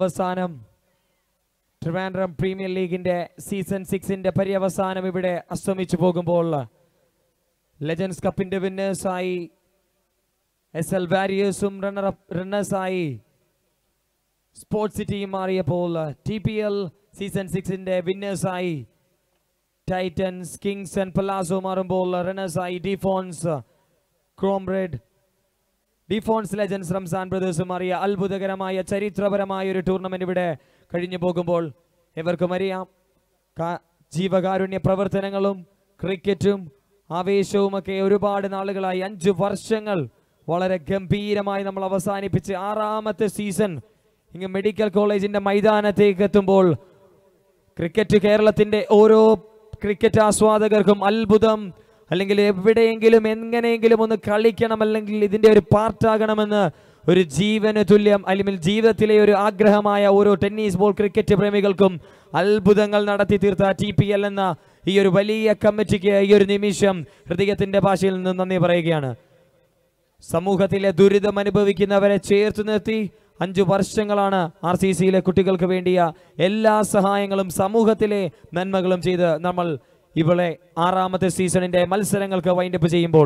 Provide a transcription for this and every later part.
അവസാനം ട്രിവാൻഡ്രം പ്രീമിയർ ലീഗിന്റെ സീസൺ 6ന്റെ പര്യവസാനം ഇവിടെ അസ്തമിച്ചു പോകുമ്പോൾ ലെജൻസ് കപ്പിന്റെ വിന്നേഴ്സായി SL വാരിയേഴ്സും റണ്ണേഴ്സായി സ്പോർട്സ് സിറ്റിയും മാറിയപ്പോൾ TPL സീസൺ 6ന്റെ വിന്നേഴ്സായി ടൈറ്റൻസ്, കിങ്സ് ആൻഡ് പലാസോ മാറുമ്പോൾ റണ്ണേഴ്സായി ഡിഫോൺസ് ലെജൻസ് റംസാൻ ബ്രദേഴ്സും മാറിയ അത്ഭുതകരമായ ചരിത്രപരമായ ഒരു ടൂർണമെന്റ് ഇവിടെ കഴിഞ്ഞു പോകുമ്പോൾ എവർക്കും അറിയാം ജീവകാരുണ്യ പ്രവർത്തനങ്ങളും ക്രിക്കറ്റും ആവേശവുമൊക്കെ ഒരുപാട് നാളുകളായി 5 വർഷങ്ങൾ വളരെ ഗംഭീരമായി നമ്മൾ അവസാനിപ്പിച്ച് 6ാമത്തെ സീസൺ ഇങ്ങ് മെഡിക്കൽ കോളേജിന്റെ മൈതാനത്തേക്ക് എത്തുമ്പോൾ ക്രിക്കറ്റ് കേരളത്തിന്റെ ഓരോ ക്രിക്കറ്റ് ആസ്വാദകർക്കും അത്ഭുതം, അല്ലെങ്കിൽ എവിടെയെങ്കിലും എങ്ങനെയെങ്കിലും ഒന്ന് കളിക്കണം, അല്ലെങ്കിൽ ഇതിന്റെ ഒരു പാർട്ടാകണമെന്ന് ഒരു ജീവന് തുല്യം അല്ലെങ്കിൽ ജീവിതത്തിലെ ഒരു ആഗ്രഹമായ ഓരോ ടെന്നീസ് ബോൾ ക്രിക്കറ്റ് പ്രേമികൾക്കും അത്ഭുതങ്ങൾ നടത്തി തീർത്ത TPL എന്ന ഈ ഒരു വലിയ കമ്മിറ്റിക്ക് ഈ ഒരു നിമിഷം ഹൃദയത്തിന്റെ ഭാഷയിൽ നിന്ന് നന്ദി പറയുകയാണ്. സമൂഹത്തിലെ ദുരിതം അനുഭവിക്കുന്നവരെ ചേർത്ത് നിർത്തി 5 വർഷങ്ങളാണ് RCCയിലെ കുട്ടികൾക്ക് വേണ്ടിയ എല്ലാ സഹായങ്ങളും സമൂഹത്തിലെ നന്മകളും ചെയ്ത് നമ്മൾ ഇവിടെ 6ാമത്തെ സീസണിന്റെ മത്സരങ്ങൾക്ക് വൈൻഡപ്പ് ചെയ്യുമ്പോൾ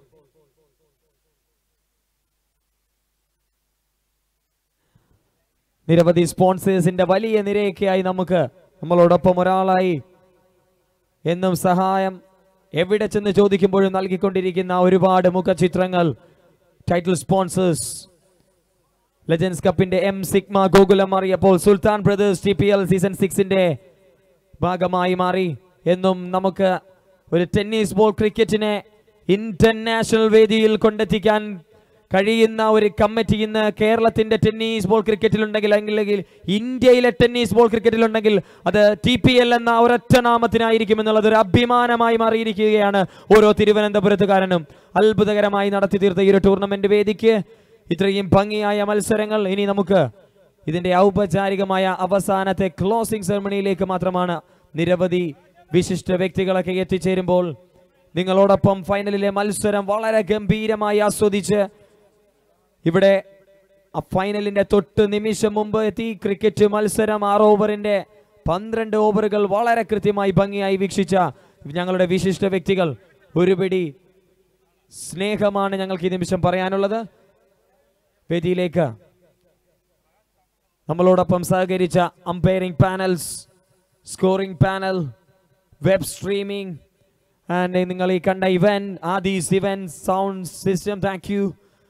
നിരവധി സ്പോൺസേഴ്സിന്റെ വലിയ നിരയൊക്കെയായി നമ്മളോടൊപ്പം ഒരാളായി എന്നും സഹായം എവിടെ ചെന്ന് ചോദിക്കുമ്പോഴും നൽകിക്കൊണ്ടിരിക്കുന്ന ഒരുപാട് മുഖചിത്രങ്ങൾ, ടൈറ്റിൽ സ്പോൺസേഴ്സ് ലെജൻസ് കപ്പിന്റെ സിഗ്മ ഗോകുലം മാറിയപ്പോൾ സുൽത്താൻ ബ്രദേഴ്സ് TPL സീസൺ 6ന്റെ ഭാഗമായി മാറി. എന്നും നമുക്ക് ഒരു ടെന്നീസ് ബോൾ ക്രിക്കറ്റിനെ ഇന്റർനാഷണൽ വേദിയിൽ കൊണ്ടെത്തിക്കാൻ കഴിയുന്ന ഒരു കമ്മിറ്റി ഇന്ന് കേരളത്തിന്റെ ടെന്നീസ് ബോൾ ക്രിക്കറ്റിലുണ്ടെങ്കിൽ, അല്ലെങ്കിൽ ഇന്ത്യയിലെ ടെന്നീസ് ബോൾ ക്രിക്കറ്റിലുണ്ടെങ്കിൽ അത് TPL എന്ന ഒരൊറ്റ നാമത്തിനായിരിക്കും എന്നുള്ളത് ഒരു അഭിമാനമായി മാറിയിരിക്കുകയാണ് ഓരോ തിരുവനന്തപുരത്തുകാരനും. അത്ഭുതകരമായി നടത്തി തീർത്ത ഈ ഒരു ടൂർണമെന്റ് വേദിക്ക് ഇത്രയും ഭംഗിയായ മത്സരങ്ങൾ, ഇനി നമുക്ക് ഇതിന്റെ ഔപചാരികമായ അവസാനത്തെ ക്ലോസിംഗ് സെറമണിയിലേക്ക് മാത്രമാണ്. നിരവധി വിശിഷ്ട വ്യക്തികളൊക്കെ എത്തിച്ചേരുമ്പോൾ നിങ്ങളോടൊപ്പം ഫൈനലിലെ മത്സരം വളരെ ഗംഭീരമായി ആസ്വദിച്ച് ഇവിടെ ഫൈനലിന്റെ തൊട്ട് നിമിഷം മുമ്പ് എത്തി ക്രിക്കറ്റ് മത്സരം 6 ഓവറിന്റെ 12 ഓവറുകൾ വളരെ കൃത്യമായി ഭംഗിയായി വീക്ഷിച്ച ഞങ്ങളുടെ വിശിഷ്ട വ്യക്തികൾ, ഒരുപിടി സ്നേഹമാണ് ഞങ്ങൾക്ക് ഈ നിമിഷം പറയാനുള്ളത്. വേദിയിലേക്ക് നമ്മളോടൊപ്പം സഹകരിച്ച umpiring panels, scoring panel, web streaming and നിങ്ങൾ ഈ കണ്ട event Adis event sound system, thank you.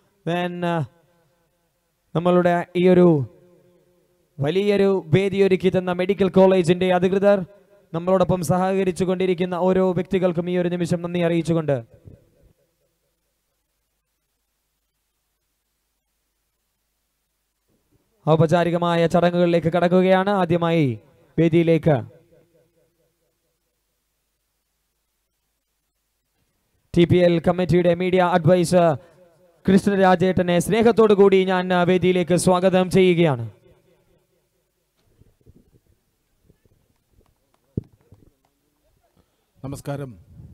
നമ്മളുടെ ഈ ഒരു വലിയൊരു വേദി ഒരുക്കി തന്ന മെഡിക്കൽ കോളേജിന്റെ അധികൃതർ, നമ്മളോടൊപ്പം സഹകരിച്ചു കൊണ്ടിരിക്കുന്ന ഓരോ വ്യക്തികൾക്കും ഈ ഒരു നിമിഷം നന്ദി അറിയിച്ചുകൊണ്ട് ഔപചാരികമായ ചടങ്ങുകളിലേക്ക് കടക്കുകയാണ്. ആദ്യമായി വേദിയിലേക്ക് TPL കമ്മിറ്റിയുടെ മീഡിയ അഡ്വൈസർ കൃഷ്ണരാജേട്ടനെ സ്നേഹത്തോടു കൂടി ഞാൻ വേദിയിലേക്ക് സ്വാഗതം ചെയ്യുകയാണ്. നമസ്കാരം.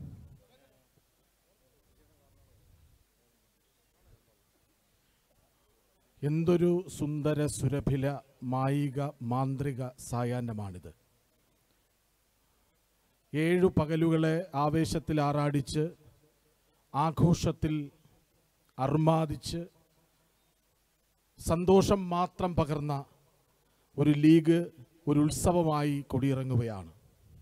എന്തൊരു സുന്ദര സുരഭില മായിക മാന്ത്രിക സായാഹ്നമാണിത്. 7 പകലുകളെ ആവേശത്തിൽ ആറാടിച്ച് ആഘോഷത്തിൽ അർമാദിച്ച് സന്തോഷം മാത്രം പകർന്ന ഒരു ലീഗ് ഒരു ഉത്സവമായി കൊടിയിറങ്ങുകയാണ്.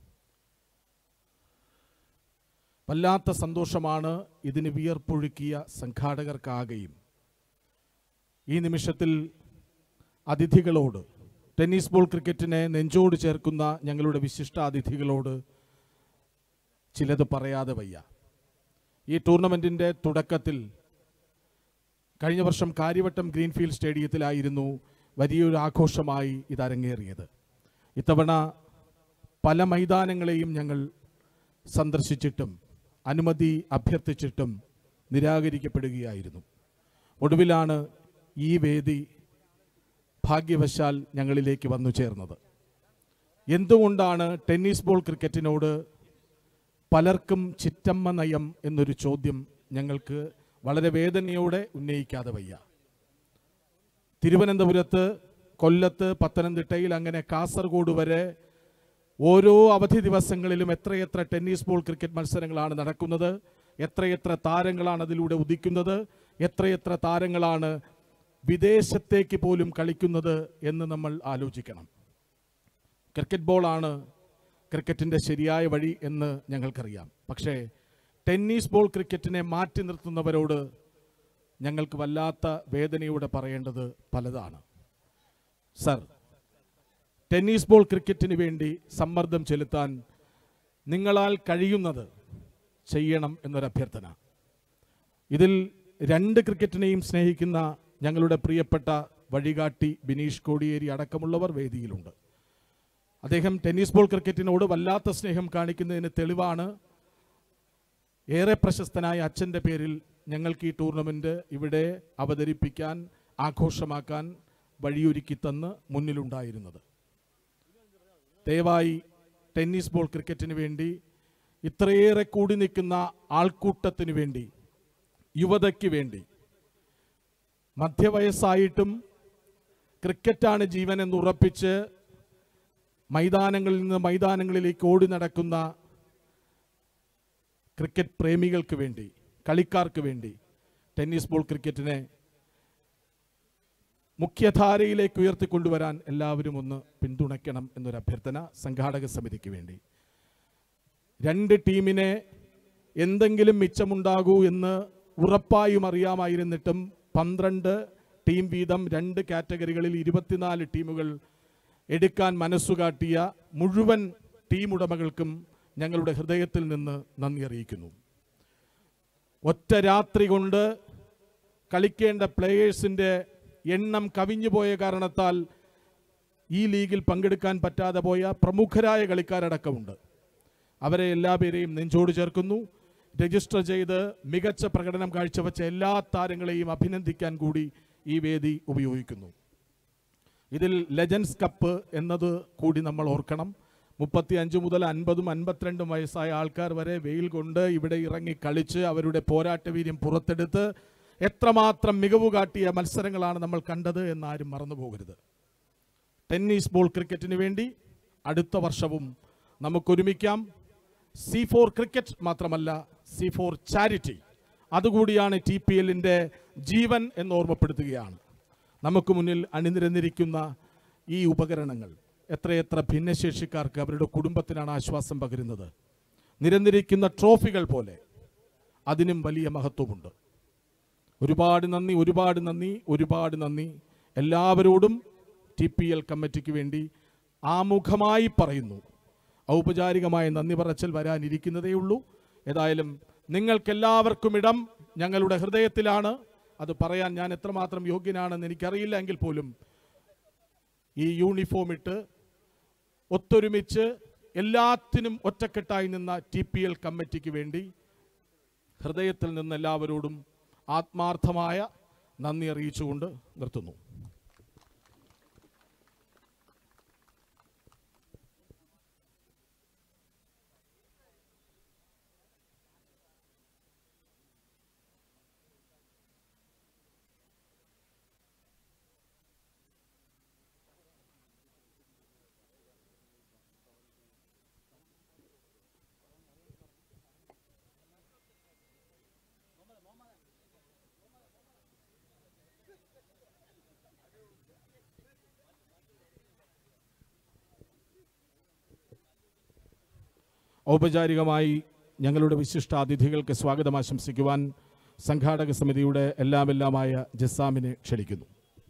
വല്ലാത്ത സന്തോഷമാണ് ഇതിന് വിയർപ്പൊഴുക്കിയ സംഘാടകർക്കാകെയും. ഈ നിമിഷത്തിൽ അതിഥികളോട്, ടെന്നീസ് ബോൾ ക്രിക്കറ്റിനെ നെഞ്ചോട് ചേർക്കുന്ന ഞങ്ങളുടെ വിശിഷ്ടാതിഥികളോട് ചിലത് പറയാതെ വയ്യ. ഈ ടൂർണമെൻറ്റിൻ്റെ തുടക്കത്തിൽ കഴിഞ്ഞ വർഷം കാര്യവട്ടം ഗ്രീൻഫീൽഡ് സ്റ്റേഡിയത്തിലായിരുന്നു വലിയൊരു ആഘോഷമായി ഇത് അരങ്ങേറിയത്. ഇത്തവണ പല മൈതാനങ്ങളെയും ഞങ്ങൾ സന്ദർശിച്ചിട്ടും അനുമതി അഭ്യർത്ഥിച്ചിട്ടും നിരാകരിക്കപ്പെടുകയായിരുന്നു. ഒടുവിലാണ് ഈ വേദി ഭാഗ്യവശാൽ ഞങ്ങളിലേക്ക് വന്നു ചേർന്നത്. എന്തുകൊണ്ടാണ് ടെന്നീസ് ബോൾ ക്രിക്കറ്റിനോട് പലർക്കും ചിറ്റമ്മ നയം എന്നൊരു ചോദ്യം ഞങ്ങൾക്ക് വളരെ വേദനയോടെ ഉന്നയിക്കാതെ വയ്യ. തിരുവനന്തപുരത്ത് കൊല്ലത്ത്, പത്തനംതിട്ടയിൽ, അങ്ങനെ കാസർഗോഡ് വരെ ഓരോ അവധി ദിവസങ്ങളിലും എത്രയെത്ര ടെന്നീസ് ബോൾ ക്രിക്കറ്റ് മത്സരങ്ങളാണ് നടക്കുന്നത്, എത്രയെത്ര താരങ്ങളാണ് അതിലൂടെ ഉദിക്കുന്നത്, എത്രയെത്ര താരങ്ങളാണ് വിദേശത്തേക്ക് പോലും കളിക്കുന്നത് എന്ന് നമ്മൾ ആലോചിക്കണം. ക്രിക്കറ്റ് ബോളാണ് ക്രിക്കറ്റിൻ്റെ ശരിയായ വഴി എന്ന് ഞങ്ങൾക്കറിയാം. പക്ഷേ ടെന്നീസ് ബോൾ ക്രിക്കറ്റിനെ മാറ്റി നിർത്തുന്നവരോട് ഞങ്ങൾക്ക് വല്ലാത്ത വേദനയോടെ പറയേണ്ടത് പലതാണ്. സർ, ടെന്നീസ് ബോൾ ക്രിക്കറ്റിന് വേണ്ടി സമ്മർദ്ദം ചെലുത്താൻ നിങ്ങളാൽ കഴിയുന്നത് ചെയ്യണം എന്നൊരഭ്യർത്ഥന. ഇതിൽ രണ്ട് ക്രിക്കറ്റിനെയും സ്നേഹിക്കുന്ന ഞങ്ങളുടെ പ്രിയപ്പെട്ട വഴികാട്ടി ബിനീഷ് കോടിയേരി അടക്കമുള്ളവർ വേദിയിലുണ്ട്. അദ്ദേഹം ടെന്നീസ് ബോൾ ക്രിക്കറ്റിനോട് വല്ലാത്ത സ്നേഹം കാണിക്കുന്നതിന് തെളിവാണ് ഏറെ പ്രശസ്തനായ അച്ഛൻ്റെ പേരിൽ ഞങ്ങൾക്ക് ഈ ടൂർണമെൻറ്റ് ഇവിടെ അവതരിപ്പിക്കാൻ, ആഘോഷമാക്കാൻ വഴിയൊരുക്കി തന്ന് മുന്നിലുണ്ടായിരുന്നത്. ദയവായി ടെന്നീസ് ബോൾ ക്രിക്കറ്റിന് വേണ്ടി, ഇത്രയേറെ കൂടി നിൽക്കുന്ന ആൾക്കൂട്ടത്തിന് വേണ്ടി, യുവതയ്ക്ക് വേണ്ടി, മധ്യവയസ്സായിട്ടും ക്രിക്കറ്റാണ് ജീവൻ എന്നുറപ്പിച്ച് മൈതാനങ്ങളിൽ നിന്ന് മൈതാനങ്ങളിലേക്ക് ഓടി നടക്കുന്ന ക്രിക്കറ്റ് പ്രേമികൾക്ക് വേണ്ടി, കളിക്കാർക്ക് വേണ്ടി ടെന്നീസ് ബോൾ ക്രിക്കറ്റിനെ മുഖ്യധാരയിലേക്ക് ഉയർത്തിക്കൊണ്ടുവരാൻ എല്ലാവരും ഒന്ന് പിന്തുണയ്ക്കണം എന്നൊരു അഭ്യർത്ഥന സംഘാടക സമിതിക്ക് വേണ്ടി. രണ്ട് ടീമിനെ എന്തെങ്കിലും മിച്ചമുണ്ടാകൂ എന്ന് ഉറപ്പായും അറിയാമായിരുന്നിട്ടും 12 ടീം വീതം 2 കാറ്റഗറികളിൽ 24 ടീമുകൾ എടുക്കാൻ മനസ്സുകാട്ടിയ മുഴുവൻ ടീം ഉടമകൾക്കും ഞങ്ങളുടെ ഹൃദയത്തിൽ നിന്ന് നന്ദി അറിയിക്കുന്നു. ഒറ്റ രാത്രി കൊണ്ട് കളിക്കേണ്ട പ്ലേയേഴ്സിൻ്റെ എണ്ണം കവിഞ്ഞുപോയ കാരണത്താൽ ഈ ലീഗിൽ പങ്കെടുക്കാൻ പറ്റാതെ പോയ പ്രമുഖരായ കളിക്കാരടക്കമുണ്ട്. അവരെ എല്ലാവരെയും നെഞ്ചോട് ചേർക്കുന്നു. രജിസ്റ്റർ ചെയ്ത് മികച്ച പ്രകടനം കാഴ്ചവെച്ച എല്ലാ താരങ്ങളെയും അഭിനന്ദിക്കാൻ കൂടി ഈ വേദി ഉപയോഗിക്കുന്നു. ഇതിൽ ലെജൻഡ്സ് കപ്പ് എന്നത് കൂടി നമ്മൾ ഓർക്കണം. 35 മുതൽ 50, 52 വയസ്സായ ആൾക്കാർ വരെ വെയിൽ കൊണ്ട് ഇവിടെ ഇറങ്ങി കളിച്ച് അവരുടെ പോരാട്ടവീര്യം പുറത്തെടുത്ത് എത്രമാത്രം മികവ് കാട്ടിയ മത്സരങ്ങളാണ് നമ്മൾ കണ്ടത് എന്നാരും മറന്നു പോകരുത്. ടെന്നീസ് ബോൾ ക്രിക്കറ്റിന് വേണ്ടി അടുത്ത വർഷവും നമുക്കൊരുമിക്കാം. C4 ക്രിക്കറ്റ് മാത്രമല്ല, C4 ചാരിറ്റി അതുകൂടിയാണ് TPLൻ്റെ ജീവൻ എന്ന് ഓർമ്മപ്പെടുത്തുകയാണ്. നമുക്ക് മുന്നിൽ അണിനിരന്നിരിക്കുന്ന ഈ ഉപകരണങ്ങൾ എത്രയെത്ര ഭിന്നശേഷിക്കാർക്ക് അവരുടെ കുടുംബത്തിനാണ് ആശ്വാസം പകരുന്നത്. നിരന്നിരിക്കുന്ന ട്രോഫികൾ പോലെ അതിനും വലിയ മഹത്വമുണ്ട്. ഒരുപാട് നന്ദി, ഒരുപാട് നന്ദി, ഒരുപാട് നന്ദി എല്ലാവരോടും. TPL കമ്മിറ്റിക്ക് വേണ്ടി ആമുഖമായി പറയുന്നു. ഔപചാരികമായ നന്ദി പറച്ചൽ വരാനിരിക്കുന്നതേ ഉള്ളൂ. ഏതായാലും നിങ്ങൾക്കെല്ലാവർക്കും ഇടം ഞങ്ങളുടെ ഹൃദയത്തിലാണ്. അത് പറയാൻ ഞാൻ എത്രമാത്രം യോഗ്യനാണെന്ന് എനിക്കറിയില്ല എങ്കിൽ പോലും ഈ യൂണിഫോം ഇട്ട് ഒത്തൊരുമിച്ച് എല്ലാത്തിനും ഒറ്റക്കെട്ടായി നിന്ന TPL കമ്മിറ്റിക്ക് വേണ്ടി ഹൃദയത്തിൽ നിന്ന് എല്ലാവരോടും ആത്മാർത്ഥമായ നന്ദി അറിയിച്ചുകൊണ്ട് നിർത്തുന്നു. ഔപചാരികമായി ഞങ്ങളുടെ വിശിഷ്ടാതിഥികൾക്ക് സ്വാഗതം ആശംസിക്കുവാൻ സംഘാടക സമിതിയുടെ എല്ലാമെല്ലാമായ ജസാമിനെ ക്ഷണിക്കുന്നു.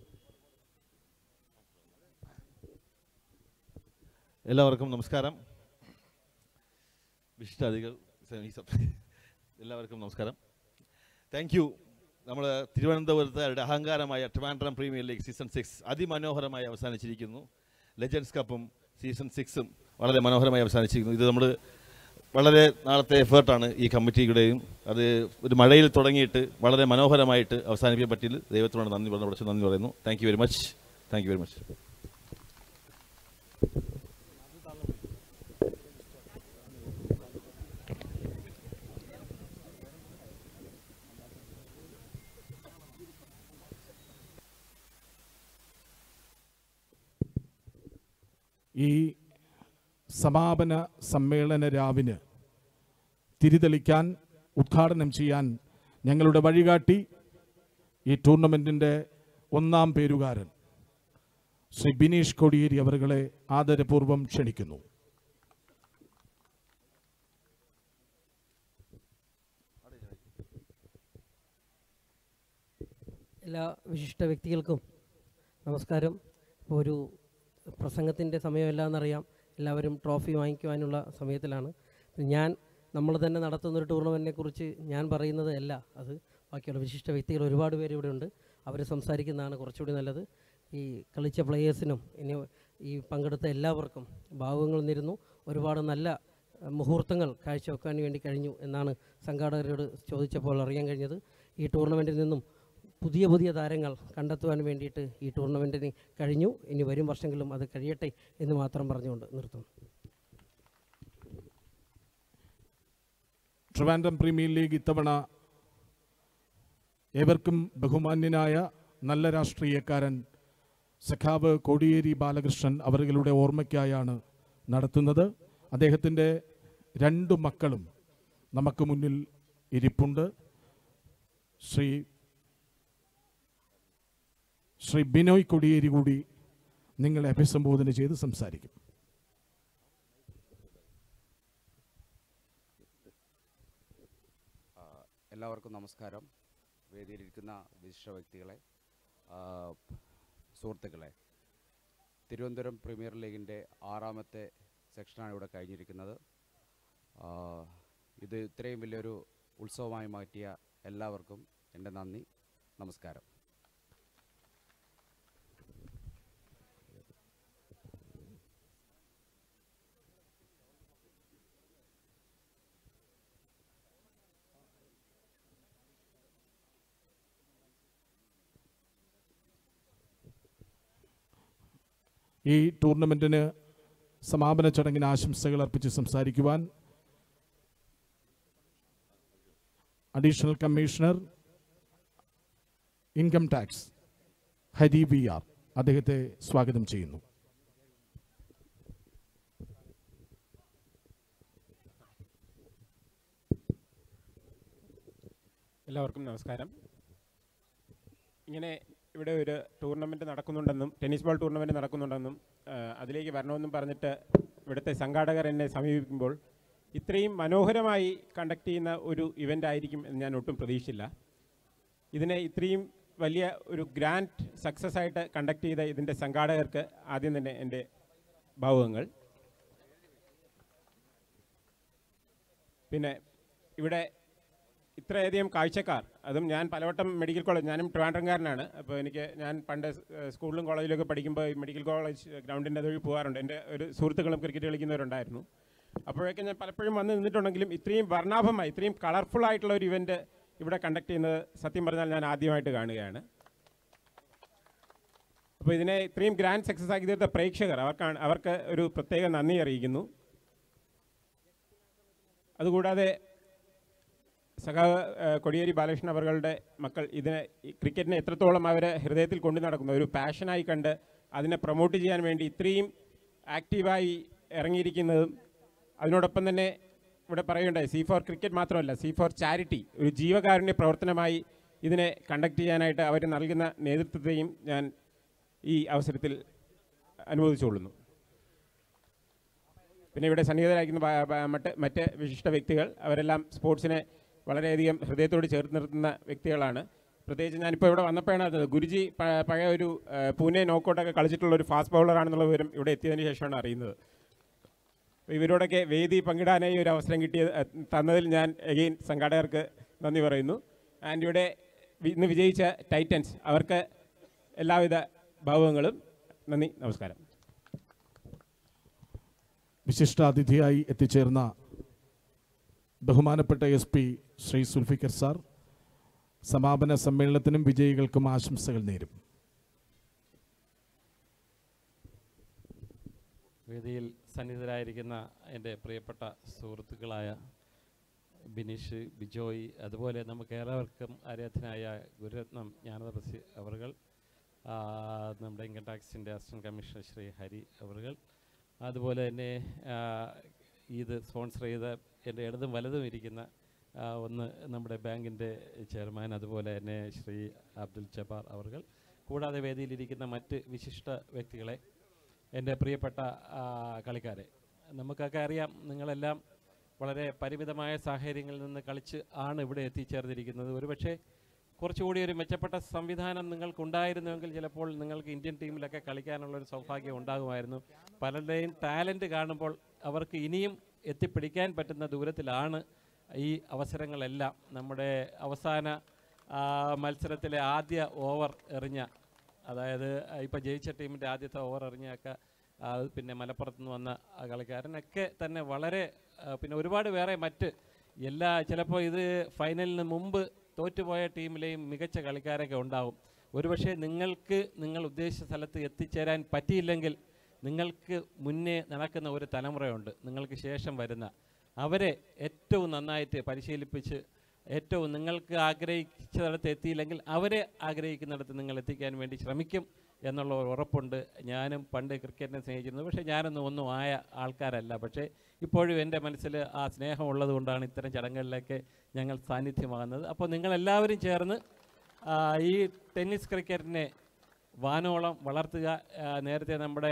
എല്ലാവർക്കും നമസ്കാരം. വിശിഷ്ടാതിഥികൾ എല്ലാവർക്കും നമസ്കാരം. Thank you. നമ്മൾ തിരുവനന്തപുരത്ത് അവരുടെ അഹങ്കാരമായ ട്രിവാൻഡ്രം പ്രീമിയർ ലീഗ് സീസൺ 6 അതിമനോഹരമായി അവസാനിച്ചിരിക്കുന്നു. ലെജൻഡ്സ് കപ്പും സീസൺ 6ഉം വളരെ മനോഹരമായി അവസാനിച്ചിരിക്കുന്നു. ഇത് നമ്മൾ വളരെ നാളത്തെ എഫേർട്ടാണ് ഈ കമ്മിറ്റിയുടെയും. അത് ഒരു മഴയിൽ തുടങ്ങിയിട്ട് വളരെ മനോഹരമായിട്ട് അവസാനിപ്പിക്കാൻ പറ്റിയത് ദൈവത്തിനോട് നന്ദി പറയുന്നു. Thank you very much. Thank you very much. ഈ സമാപന സമ്മേളന രാവിന് തിരിതെളിക്കാൻ, ഉദ്ഘാടനം ചെയ്യാൻ ഞങ്ങളുടെ വഴികാട്ടി, ഈ ടൂർണമെൻറ്റിൻ്റെ ഒന്നാം പേരുകാരൻ ശ്രീ ബിനീഷ് കൊടിയേരി അവരുകളെ ആദരപൂർവ്വം ക്ഷണിക്കുന്നു. എല്ലാ വിശിഷ്ട വ്യക്തികൾക്കും നമസ്കാരം. ഇപ്പോൾ ഒരു പ്രസംഗത്തിൻ്റെ സമയമല്ല എന്നറിയാം, എല്ലാവരും ട്രോഫി വാങ്ങിക്കുവാനുള്ള സമയത്തിലാണ്. നമ്മൾ തന്നെ നടത്തുന്നൊരു ടൂർണമെൻറ്റിനെ കുറിച്ച് ഞാൻ പറയുന്നത് അല്ല, അത് ബാക്കിയുള്ള വിശിഷ്ട വ്യക്തികൾ ഒരുപാട് പേര് ഇവിടെ ഉണ്ട്, അവർ സംസാരിക്കുന്നതാണ് കുറച്ചുകൂടി നല്ലത്. ഈ കളിച്ച പ്ലെയേഴ്സിനും ഇനി ഈ പങ്കെടുത്ത എല്ലാവർക്കും ഭാവുകങ്ങൾ നേരുന്നു. ഒരുപാട് നല്ല മുഹൂർത്തങ്ങൾ കാഴ്ചവെക്കാൻ വേണ്ടി കഴിഞ്ഞു എന്നാണ് സംഘാടകരോട് ചോദിച്ചപ്പോൾ അറിയാൻ കഴിഞ്ഞത്. ഈ ടൂർണമെൻറ്റിൽ നിന്നും പുതിയ പുതിയ താരങ്ങൾ കണ്ടെത്തുവാൻ വേണ്ടിയിട്ട് ഈ ടൂർണമെൻറ്റിന് കഴിഞ്ഞു. ഇനി വരും വർഷങ്ങളിലും അത് കഴിയട്ടെ എന്ന് മാത്രം പറഞ്ഞുകൊണ്ട് നിർത്തുന്നു. ട്രിവാൻഡ്രം പ്രീമിയർ ലീഗ് ഇത്തവണ ഏവർക്കും ബഹുമാന്യനായ നല്ല രാഷ്ട്രീയക്കാരൻ സഖാവ് കോടിയേരി ബാലകൃഷ്ണൻ അവരുടെ ഓർമ്മയ്ക്കായാണ് നടത്തുന്നത്. അദ്ദേഹത്തിൻ്റെ 2 മക്കളും നമുക്ക് മുന്നിൽ ഇരിപ്പുണ്ട്. ശ്രീ ബിനോയ് കൊടിയേരി കൂടി നിങ്ങളെ അഭിസംബോധന ചെയ്ത് സംസാരിക്കും. എല്ലാവർക്കും നമസ്കാരം. വേദിയിലിരിക്കുന്ന വിശിഷ്ട വ്യക്തികളെ, സുഹൃത്തുക്കളെ, തിരുവനന്തപുരം പ്രീമിയർ ലീഗിൻ്റെ 6ാമത്തെ സെക്ഷനാണ് ഇവിടെ കഴിഞ്ഞിരിക്കുന്നത്. ഇത് ഇത്രയും വലിയൊരു ഉത്സവമായി മാറ്റിയ എല്ലാവർക്കും എൻ്റെ നന്ദി, നമസ്കാരം. ഈ ടൂർണമെൻറ്റിന് സമാപന ചടങ്ങിന് ആശംസകൾ അർപ്പിച്ച് സംസാരിക്കുവാൻ additional commissioner income tax Hari VR അദ്ദേഹത്തെ സ്വാഗതം ചെയ്യുന്നു. എല്ലാവർക്കും നമസ്കാരം. ഇങ്ങനെ ഇവിടെ ഒരു ടൂർണമെൻറ്റ് നടക്കുന്നുണ്ടെന്നും, ടെന്നീസ് ബോൾ ടൂർണമെൻറ്റ് നടക്കുന്നുണ്ടെന്നും അതിലേക്ക് വരണമെന്നും പറഞ്ഞിട്ട് ഇവിടുത്തെ സംഘാടകർ എന്നെ സമീപിക്കുമ്പോൾ ഇത്രയും മനോഹരമായി കണ്ടക്ട് ചെയ്യുന്ന ഒരു ഇവൻ്റ് ആയിരിക്കും എന്ന് ഞാൻ ഒട്ടും പ്രതീക്ഷിച്ചില്ല. ഇതിനെ ഇത്രയും വലിയ ഒരു ഗ്രാൻഡ് സക്സസ് ആയിട്ട് കണ്ടക്ട് ചെയ്ത ഇതിൻ്റെ സംഘാടകർക്ക് ആദ്യം തന്നെ എൻ്റെ ഭാവുകങ്ങൾ. പിന്നെ ഇവിടെ ഇത്രയധികം കാഴ്ചക്കാർ, അതും ഞാൻ പലവട്ടം മെഡിക്കൽ കോളേജ്, ഞാനും ട്രിവാൻഡ്രംകാരനാണ്. അപ്പോൾ ഞാൻ പണ്ട് സ്കൂളിലും കോളേജിലൊക്കെ പഠിക്കുമ്പോൾ മെഡിക്കൽ കോളേജ് ഗ്രൗണ്ടിൻ്റെ അതുവഴി പോകാറുണ്ട്. എൻ്റെ ഒരു സുഹൃത്തുക്കളും ക്രിക്കറ്റ് കളിക്കുന്നവരുണ്ടായിരുന്നു. അപ്പോഴൊക്കെ ഞാൻ പലപ്പോഴും വന്ന് നിന്നിട്ടുണ്ടെങ്കിലും ഇത്രയും വർണ്ണാഭമായി, ഇത്രയും കളർഫുള്ളായിട്ടുള്ള ഒരു ഇവൻറ്റ് ഇവിടെ കണ്ടക്ട് ചെയ്യുന്നത് സത്യം പറഞ്ഞാൽ ഞാൻ ആദ്യമായിട്ട് കാണുകയാണ്. അപ്പോൾ ഇതിനെ ഇത്രയും ഗ്രാൻഡ് സക്സസ് ആക്കി തീർത്ത പ്രേക്ഷകർ, അവർക്ക് ഒരു പ്രത്യേക നന്ദി അറിയിക്കുന്നു. അതുകൂടാതെ സഖാവ് കൊടിയേരി ബാലകൃഷ്ണൻ അവരുടെ മക്കൾ ഇതിനെ ക്രിക്കറ്റിനെ എത്രത്തോളം അവരെ ഹൃദയത്തിൽ കൊണ്ടു നടക്കുന്നു, ഒരു പാഷനായി കണ്ട് അതിനെ പ്രൊമോട്ട് ചെയ്യാൻ വേണ്ടി ഇത്രയും ആക്റ്റീവായി ഇറങ്ങിയിരിക്കുന്നതും, അതിനോടൊപ്പം തന്നെ ഇവിടെ പറയുകയുണ്ടായി C4 ക്രിക്കറ്റ് മാത്രമല്ല, C4 ചാരിറ്റി, ഒരു ജീവകാരുണ്യ പ്രവർത്തനമായി ഇതിനെ കണ്ടക്ട് ചെയ്യാനായിട്ട് അവർ നൽകുന്ന നേതൃത്വത്തെയും ഞാൻ ഈ അവസരത്തിൽ അനുമോദിച്ചുകൊള്ളുന്നു. പിന്നെ ഇവിടെ സന്നിഹിതരായിരിക്കുന്ന മറ്റ് വിശിഷ്ട വ്യക്തികൾ, അവരെല്ലാം സ്പോർട്സിനെ വളരെയധികം ഹൃദയത്തോട് ചേർത്ത് നിർത്തുന്ന വ്യക്തികളാണ്. പ്രത്യേകിച്ച് ഞാനിപ്പോൾ ഇവിടെ വന്നപ്പോഴാണ് അറിഞ്ഞത് ഗുരുജി പഴയ ഒരു പൂനെ നോക്കൗട്ടൊക്കെ കളിച്ചിട്ടുള്ള ഒരു ഫാസ്റ്റ് ബൗളറാണെന്നുള്ള വിവരം ഇവിടെ എത്തിയതിന് ശേഷമാണ് അറിയുന്നത്. ഇവരോടൊക്കെ വേദി പങ്കിടാനായി ഒരു അവസരം തന്നതിൽ ഞാൻ എഗെയിൻ സംഘാടകർക്ക് നന്ദി പറയുന്നു. ആൻഡ് ഇവിടെ ഇന്ന് വിജയിച്ച ടൈറ്റൻസ്, അവർക്ക് എല്ലാവിധ ഭാവുകങ്ങളും. നന്ദി, നമസ്കാരം. വിശിഷ്ടാതിഥിയായി എത്തിച്ചേർന്ന ബഹുമാനപ്പെട്ട SP ശ്രീ സുൽഫിക്കർ സാർ സമാപന സമ്മേളനത്തിനും വിജയികൾക്കും ആശംസകൾ നേരും. വേദിയിൽ സന്നിഹിതരായിരിക്കുന്ന എൻ്റെ പ്രിയപ്പെട്ട സുഹൃത്തുക്കളായ ബിനീഷ്, ബിജോയ്, അതുപോലെ നമുക്ക് ഏറെവർക്കും ആരാധ്യനായ ഗുരുരത്നം ജ്ഞാനതപസ്യ അവർകൾ, നമ്മുടെ ഇൻകം ടാക്സിൻ്റെ അസിസ്റ്റന്റ് കമ്മീഷണർ ശ്രീ ഹരി അവർകൾ, അതുപോലെ തന്നെ ഇത് സ്പോൺസർ ചെയ്ത എൻ്റെ ഇടതും വലതും ഇരിക്കുന്ന ഒന്ന് നമ്മുടെ ബാങ്കിൻ്റെ ചെയർമാൻ, അതുപോലെ തന്നെ ശ്രീ അബ്ദുൽ ജബ്ബാർ അവർകൾ, കൂടാതെ വേദിയിലിരിക്കുന്ന മറ്റ് വിശിഷ്ട വ്യക്തികളെ, എൻ്റെ പ്രിയപ്പെട്ട കളിക്കാരെ. നമുക്കൊക്കെ അറിയാം, നിങ്ങളെല്ലാം വളരെ പരിമിതമായ സാഹചര്യങ്ങളിൽ നിന്ന് കളിച്ച് ആണ് ഇവിടെ എത്തിച്ചേർന്നിരിക്കുന്നത്. ഒരുപക്ഷെ കുറച്ചുകൂടി ഒരു മെച്ചപ്പെട്ട സംവിധാനം നിങ്ങൾക്കുണ്ടായിരുന്നുവെങ്കിൽ ചിലപ്പോൾ നിങ്ങൾക്ക് ഇന്ത്യൻ ടീമിലൊക്കെ കളിക്കാനുള്ളൊരു സൗഭാഗ്യം ഉണ്ടാകുമായിരുന്നു. പലരുടെയും ടാലൻറ്റ് കാണുമ്പോൾ അവർക്ക് ഇനിയും എത്തിപ്പിടിക്കാൻ പറ്റുന്ന ദൂരത്തിലാണ് ഈ അവസരങ്ങളെല്ലാം. നമ്മുടെ അവസാന മത്സരത്തിലെ ആദ്യ ഓവർ എറിഞ്ഞ, അതായത് ഇപ്പോൾ ജയിച്ച ടീമിൻ്റെ ആദ്യത്തെ ഓവർ എറിഞ്ഞൊക്കെ പിന്നെ മലപ്പുറത്ത് നിന്ന് വന്ന കളിക്കാരനൊക്കെ തന്നെ വളരെ, പിന്നെ ഒരുപാട് വേറെ മറ്റ് എല്ലാ, ചിലപ്പോൾ ഇത് ഫൈനലിന് മുമ്പ് തോറ്റുപോയ ടീമിലെയും മികച്ച കളിക്കാരൊക്കെ ഉണ്ടാവും. ഒരുപക്ഷെ നിങ്ങൾക്ക് നിങ്ങൾ ഉദ്ദേശിച്ച സ്ഥലത്ത് എത്തിച്ചേരാൻ പറ്റിയില്ലെങ്കിൽ നിങ്ങൾക്ക് മുന്നേ നടക്കുന്ന ഒരു തലമുറയുണ്ട്, നിങ്ങൾക്ക് ശേഷം വരുന്ന, അവരെ ഏറ്റവും നന്നായിട്ട് പരിശീലിപ്പിച്ച് ഏറ്റവും നിങ്ങൾക്ക് ആഗ്രഹിച്ചിടത്ത് എത്തിയില്ലെങ്കിൽ അവരെ ആഗ്രഹിക്കുന്നിടത്ത് നിങ്ങൾ എത്തിക്കാൻ വേണ്ടി ശ്രമിക്കും എന്നുള്ള ഒരു ഉറപ്പുണ്ട്. ഞാനും പണ്ട് ക്രിക്കറ്റിനെ സ്നേഹിച്ചിരുന്നു, പക്ഷേ ഒന്നും ആയ ആൾക്കാരല്ല. പക്ഷേ ഇപ്പോഴും എൻ്റെ മനസ്സിൽ ആ സ്നേഹമുള്ളത് കൊണ്ടാണ് ഇത്തരം ചടങ്ങുകളിലൊക്കെ ഞങ്ങൾ സാന്നിധ്യമാകുന്നത്. അപ്പോൾ നിങ്ങളെല്ലാവരും ചേർന്ന് ഈ ടെന്നീസ് ക്രിക്കറ്റിനെ വാനോളം വളർത്തുക. നേരത്തെ നമ്മുടെ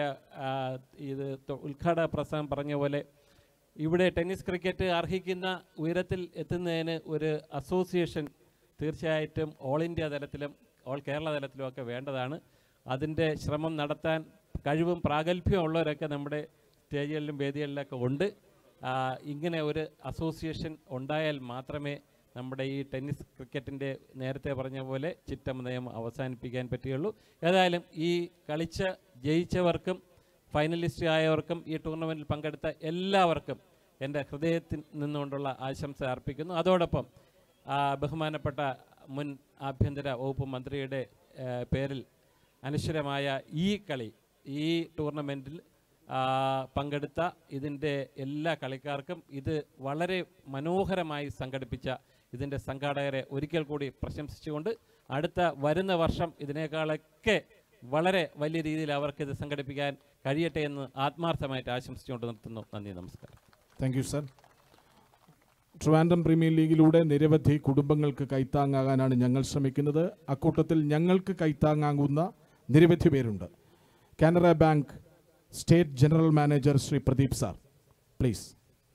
ഇത് ഉദ്ഘാടന പ്രസംഗം പറഞ്ഞ പോലെ ഇവിടെ ടെന്നീസ് ക്രിക്കറ്റ് അർഹിക്കുന്ന ഉയരത്തിൽ എത്തുന്നതിന് ഒരു അസോസിയേഷൻ തീർച്ചയായിട്ടും ഓൾ ഇന്ത്യ തലത്തിലും ഓൾ കേരള തലത്തിലും ഒക്കെ വേണ്ടതാണ്. അതിൻ്റെ ശ്രമം നടത്താൻ കഴിവും പ്രാഗൽഭ്യവും ഉള്ളവരൊക്കെ നമ്മുടെ സ്റ്റേജുകളിലും വേദികളിലൊക്കെ ഉണ്ട്. ഇങ്ങനെ ഒരു അസോസിയേഷൻ ഉണ്ടായാൽ മാത്രമേ നമ്മുടെ ഈ ടെന്നീസ് ക്രിക്കറ്റിൻ്റെ നേരത്തെ പറഞ്ഞ പോലെ ചിറ്റമനയം അവസാനിപ്പിക്കാൻ പറ്റുകയുള്ളൂ. ഏതായാലും ഈ കളിച്ച് ജയിച്ചവർക്കും ഫൈനലിസ്റ്റ് ആയവർക്കും ഈ ടൂർണമെൻറ്റിൽ പങ്കെടുത്ത എല്ലാവർക്കും എൻ്റെ ഹൃദയത്തിൽ നിന്നുകൊണ്ടുള്ള ആശംസ അർപ്പിക്കുന്നു. അതോടൊപ്പം ബഹുമാനപ്പെട്ട മുൻ ആഭ്യന്തര വകുപ്പ് മന്ത്രിയുടെ പേരിൽ അനശ്വരമായ ഈ കളി, ഈ ടൂർണമെൻറ്റിൽ പങ്കെടുത്ത ഇതിൻ്റെ എല്ലാ കളിക്കാർക്കും, ഇത് വളരെ മനോഹരമായി സംഘടിപ്പിച്ച ഇതിൻ്റെ സംഘാടകരെ ഒരിക്കൽ കൂടി പ്രശംസിച്ചുകൊണ്ട് അടുത്ത വരുന്ന വർഷം ഇതിനേക്കാളൊക്കെ വളരെ വലിയ രീതിയിൽ അവർക്കിത് സംഘടിപ്പിക്കാൻ കഴിയട്ടെ എന്ന് ആത്മാർത്ഥമായിട്ട് ആശംസിച്ചുകൊണ്ട് നിർത്തുന്നു. നന്ദി, നമസ്കാരം. Thank you sir. Trivandrum premier ലീഗിലൂടെ നിരവധി കുടുംബങ്ങൾക്ക് കൈത്താങ്ങാകാനാണ് ഞങ്ങൾ ശ്രമിക്കുന്നത്. അക്കൂട്ടത്തിൽ ഞങ്ങൾക്ക് കൈത്താങ്ങാകുന്ന നിരവധി പേരുണ്ട്. Canara bank state general manager Shri Pradeep sir, please.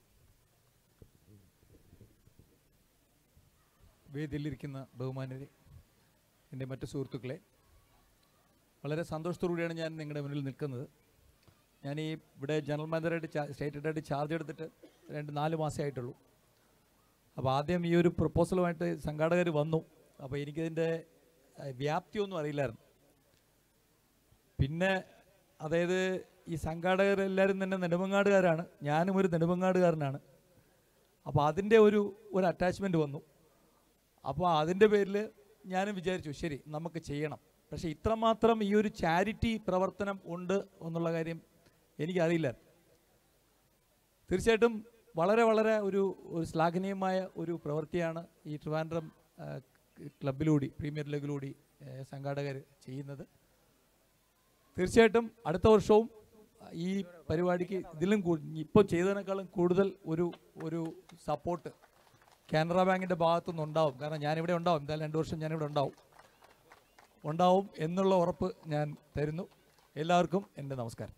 വേദിയിലിരിക്കുന്ന ബഹുമാനരെ, എൻ്റെ മറ്റു സുഹൃത്തുക്കളെ, വളരെ സന്തോഷത്തോടുകൂടിയാണ് ഞാൻ നിങ്ങളുടെ മുന്നിൽ നിൽക്കുന്നത്. ഞാൻ ഈ ഇവിടെ ജനറൽ മാനേജറായിട്ട് സ്റ്റേറ്റ് ഹെഡായിട്ട് ചാർജ് എടുത്തിട്ട് 4 മാസമേ ആയിട്ടുള്ളൂ. അപ്പോൾ ആദ്യം ഈ ഒരു പ്രപ്പോസലുമായിട്ട് സംഘാടകർ വന്നു. അപ്പോൾ എനിക്കതിൻ്റെ വ്യാപ്തിയൊന്നും അറിയില്ലായിരുന്നു. പിന്നെ അതായത് ഈ സംഘാടകരെല്ലാവരും തന്നെ നെടുമങ്ങാടുകാരാണ്, ഞാനും ഒരു നെടുമങ്ങാടുകാരനാണ്. അപ്പോൾ അതിൻ്റെ ഒരു അറ്റാച്ച്മെൻറ്റ് വന്നു. അപ്പോൾ അതിൻ്റെ പേരിൽ ഞാനും വിചാരിച്ചു ശരി നമുക്ക് ചെയ്യണം. പക്ഷേ ഇത്രമാത്രം ഈ ഒരു ചാരിറ്റി പ്രവർത്തനം ഉണ്ട് എന്നുള്ള കാര്യം എനിക്കറിയില്ല. തീർച്ചയായിട്ടും വളരെ വളരെ ഒരു ശ്ലാഘനീയമായ ഒരു പ്രവൃത്തിയാണ് ഈ ട്രിവാൻഡ്രം ക്ലബിലൂടെ, പ്രീമിയർ ലീഗിലൂടെ സംഘാടകർ ചെയ്യുന്നത്. തീർച്ചയായിട്ടും അടുത്ത വർഷവും ഈ പരിപാടിക്ക് ഇതിലും ഇപ്പോൾ ചെയ്തതിനേക്കാളും കൂടുതൽ ഒരു സപ്പോർട്ട് കാനറ ബാങ്കിൻ്റെ ഭാഗത്തുനിന്ന് ഉണ്ടാവും. കാരണം ഞാനിവിടെ ഉണ്ടാവും, എന്തായാലും 2 വർഷം ഞാനിവിടെ ഉണ്ടാവും എന്നുള്ള ഉറപ്പ് ഞാൻ തരുന്നു. എല്ലാവർക്കും എൻ്റെ നമസ്കാരം.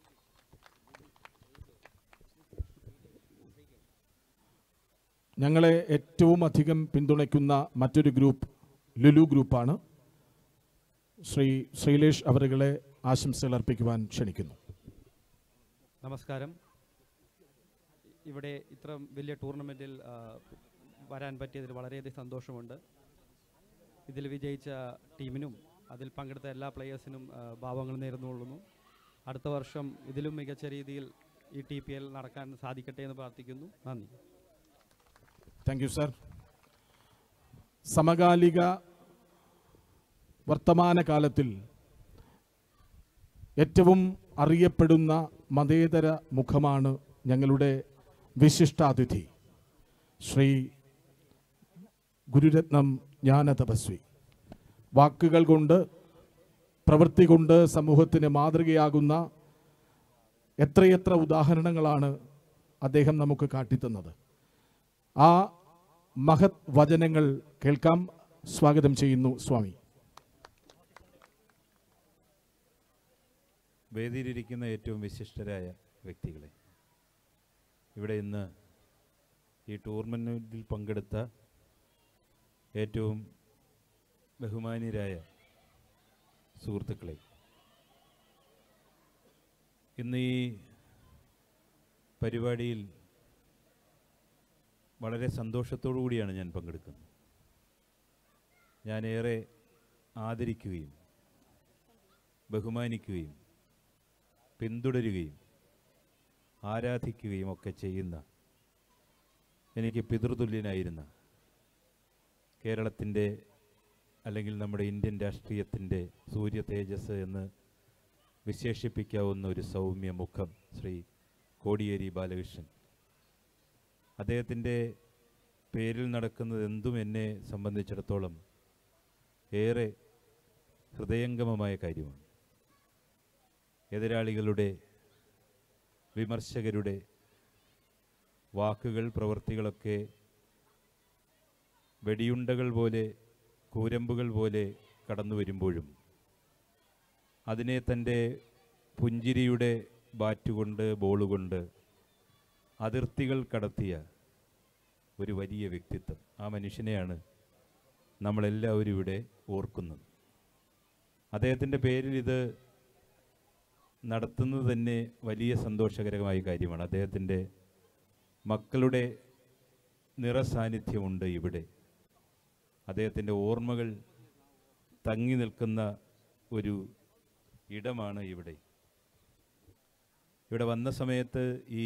ഞങ്ങളെ ഏറ്റവും അധികം പിന്തുണയ്ക്കുന്ന മറ്റൊരു ഗ്രൂപ്പ് ലുലു ഗ്രൂപ്പാണ്. ശ്രീലേഷ് അവരുകളെ ആശംസകൾ അർപ്പിക്കുവാൻ ക്ഷണിക്കുന്നു. നമസ്കാരം. ഇവിടെ ഇത്ര വലിയ ടൂർണമെൻറ്റിൽ വരാൻ പറ്റിയതിൽ വളരെയധികം സന്തോഷമുണ്ട്. ഇതിൽ വിജയിച്ച ടീമിനും അതിൽ പങ്കെടുത്ത എല്ലാ പ്ലെയേഴ്സിനും ഭാവങ്ങൾ നേർന്നുകൊള്ളുന്നു. അടുത്ത വർഷം ഇതിലും മികച്ച രീതിയിൽ ഈ TPL നടക്കാൻ സാധിക്കട്ടെ എന്ന് പ്രാർത്ഥിക്കുന്നു. നന്ദി. Thank you sir. സമകാലിക വർത്തമാനകാലത്തിൽ ഏറ്റവും അറിയപ്പെടുന്ന മതേതര മുഖമാണ് ഞങ്ങളുടെ വിശിഷ്ടാതിഥി ശ്രീ ഗുരുരത്നം ജ്ഞാനതപസ്വി. വാക്കുകൾ കൊണ്ട്, പ്രവൃത്തി കൊണ്ട് സമൂഹത്തിന് മാതൃകയാകുന്ന എത്രയെത്ര ഉദാഹരണങ്ങളാണ് അദ്ദേഹം നമുക്ക് കാട്ടിത്തന്നത്. ആ മഹത് വചനങ്ങൾ കേൾക്കാം. സ്വാഗതം ചെയ്യുന്നു സ്വാമി. വേദിയിലിരിക്കുന്ന ഏറ്റവും വിശിഷ്ടരായ വ്യക്തികളെ, ഇവിടെ ഇന്ന് ഈ ടൂർണമെൻറ്റിൽ പങ്കെടുത്ത ഏറ്റവും ബഹുമാന്യരായ സുഹൃത്തുക്കളെ, ഇന്ന് ഈ പരിപാടിയിൽ വളരെ സന്തോഷത്തോടു കൂടിയാണ് ഞാൻ പങ്കെടുക്കുന്നത്. ഞാനേറെ ആദരിക്കുകയും ബഹുമാനിക്കുകയും പിന്തുടരുകയും ആരാധിക്കുകയും ഒക്കെ ചെയ്യുന്ന, എനിക്ക് പിതൃതുല്യനായിരുന്ന കേരളത്തിൻ്റെ അല്ലെങ്കിൽ നമ്മുടെ ഇന്ത്യൻ രാഷ്ട്രീയത്തിൻ്റെ സൂര്യ തേജസ് എന്ന് വിശേഷിപ്പിക്കാവുന്ന ഒരു സൗമ്യ മുഖം ശ്രീ കോടിയേരി ബാലകൃഷ്ണൻ. അദ്ദേഹത്തിൻ്റെ പേരിൽ നടക്കുന്നത് എന്തും എന്നെ സംബന്ധിച്ചിടത്തോളം ഏറെ ഹൃദയംഗമമായ കാര്യമാണ്. എതിരാളികളുടെ, വിമർശകരുടെ വാക്കുകൾ, പ്രവൃത്തികളൊക്കെ വെടിയുണ്ടകൾ പോലെ, കൂരമ്പുകൾ പോലെ കടന്നു വരുമ്പോഴും അതിനെ തൻ്റെ പുഞ്ചിരിയുടെ ബാറ്റുകൊണ്ട്, ബോളുകൊണ്ട് അതിർത്തികൾ കടത്തിയ ഒരു വലിയ വ്യക്തിത്വം. ആ മനുഷ്യനെയാണ് നമ്മളെല്ലാവരും ഇവിടെ ഓർക്കുന്നത്. അദ്ദേഹത്തിൻ്റെ പേരിൽ ഇത് നടത്തുന്നത് തന്നെ വലിയ സന്തോഷകരമായ കാര്യമാണ്. അദ്ദേഹത്തിൻ്റെ മക്കളുടെ നിറസാന്നിധ്യമുണ്ട് ഇവിടെ. അദ്ദേഹത്തിൻ്റെ ഓർമ്മകൾ തങ്ങി നിൽക്കുന്ന ഒരു ഇടമാണ് ഇവിടെ. ഇവിടെ വന്ന സമയത്ത് ഈ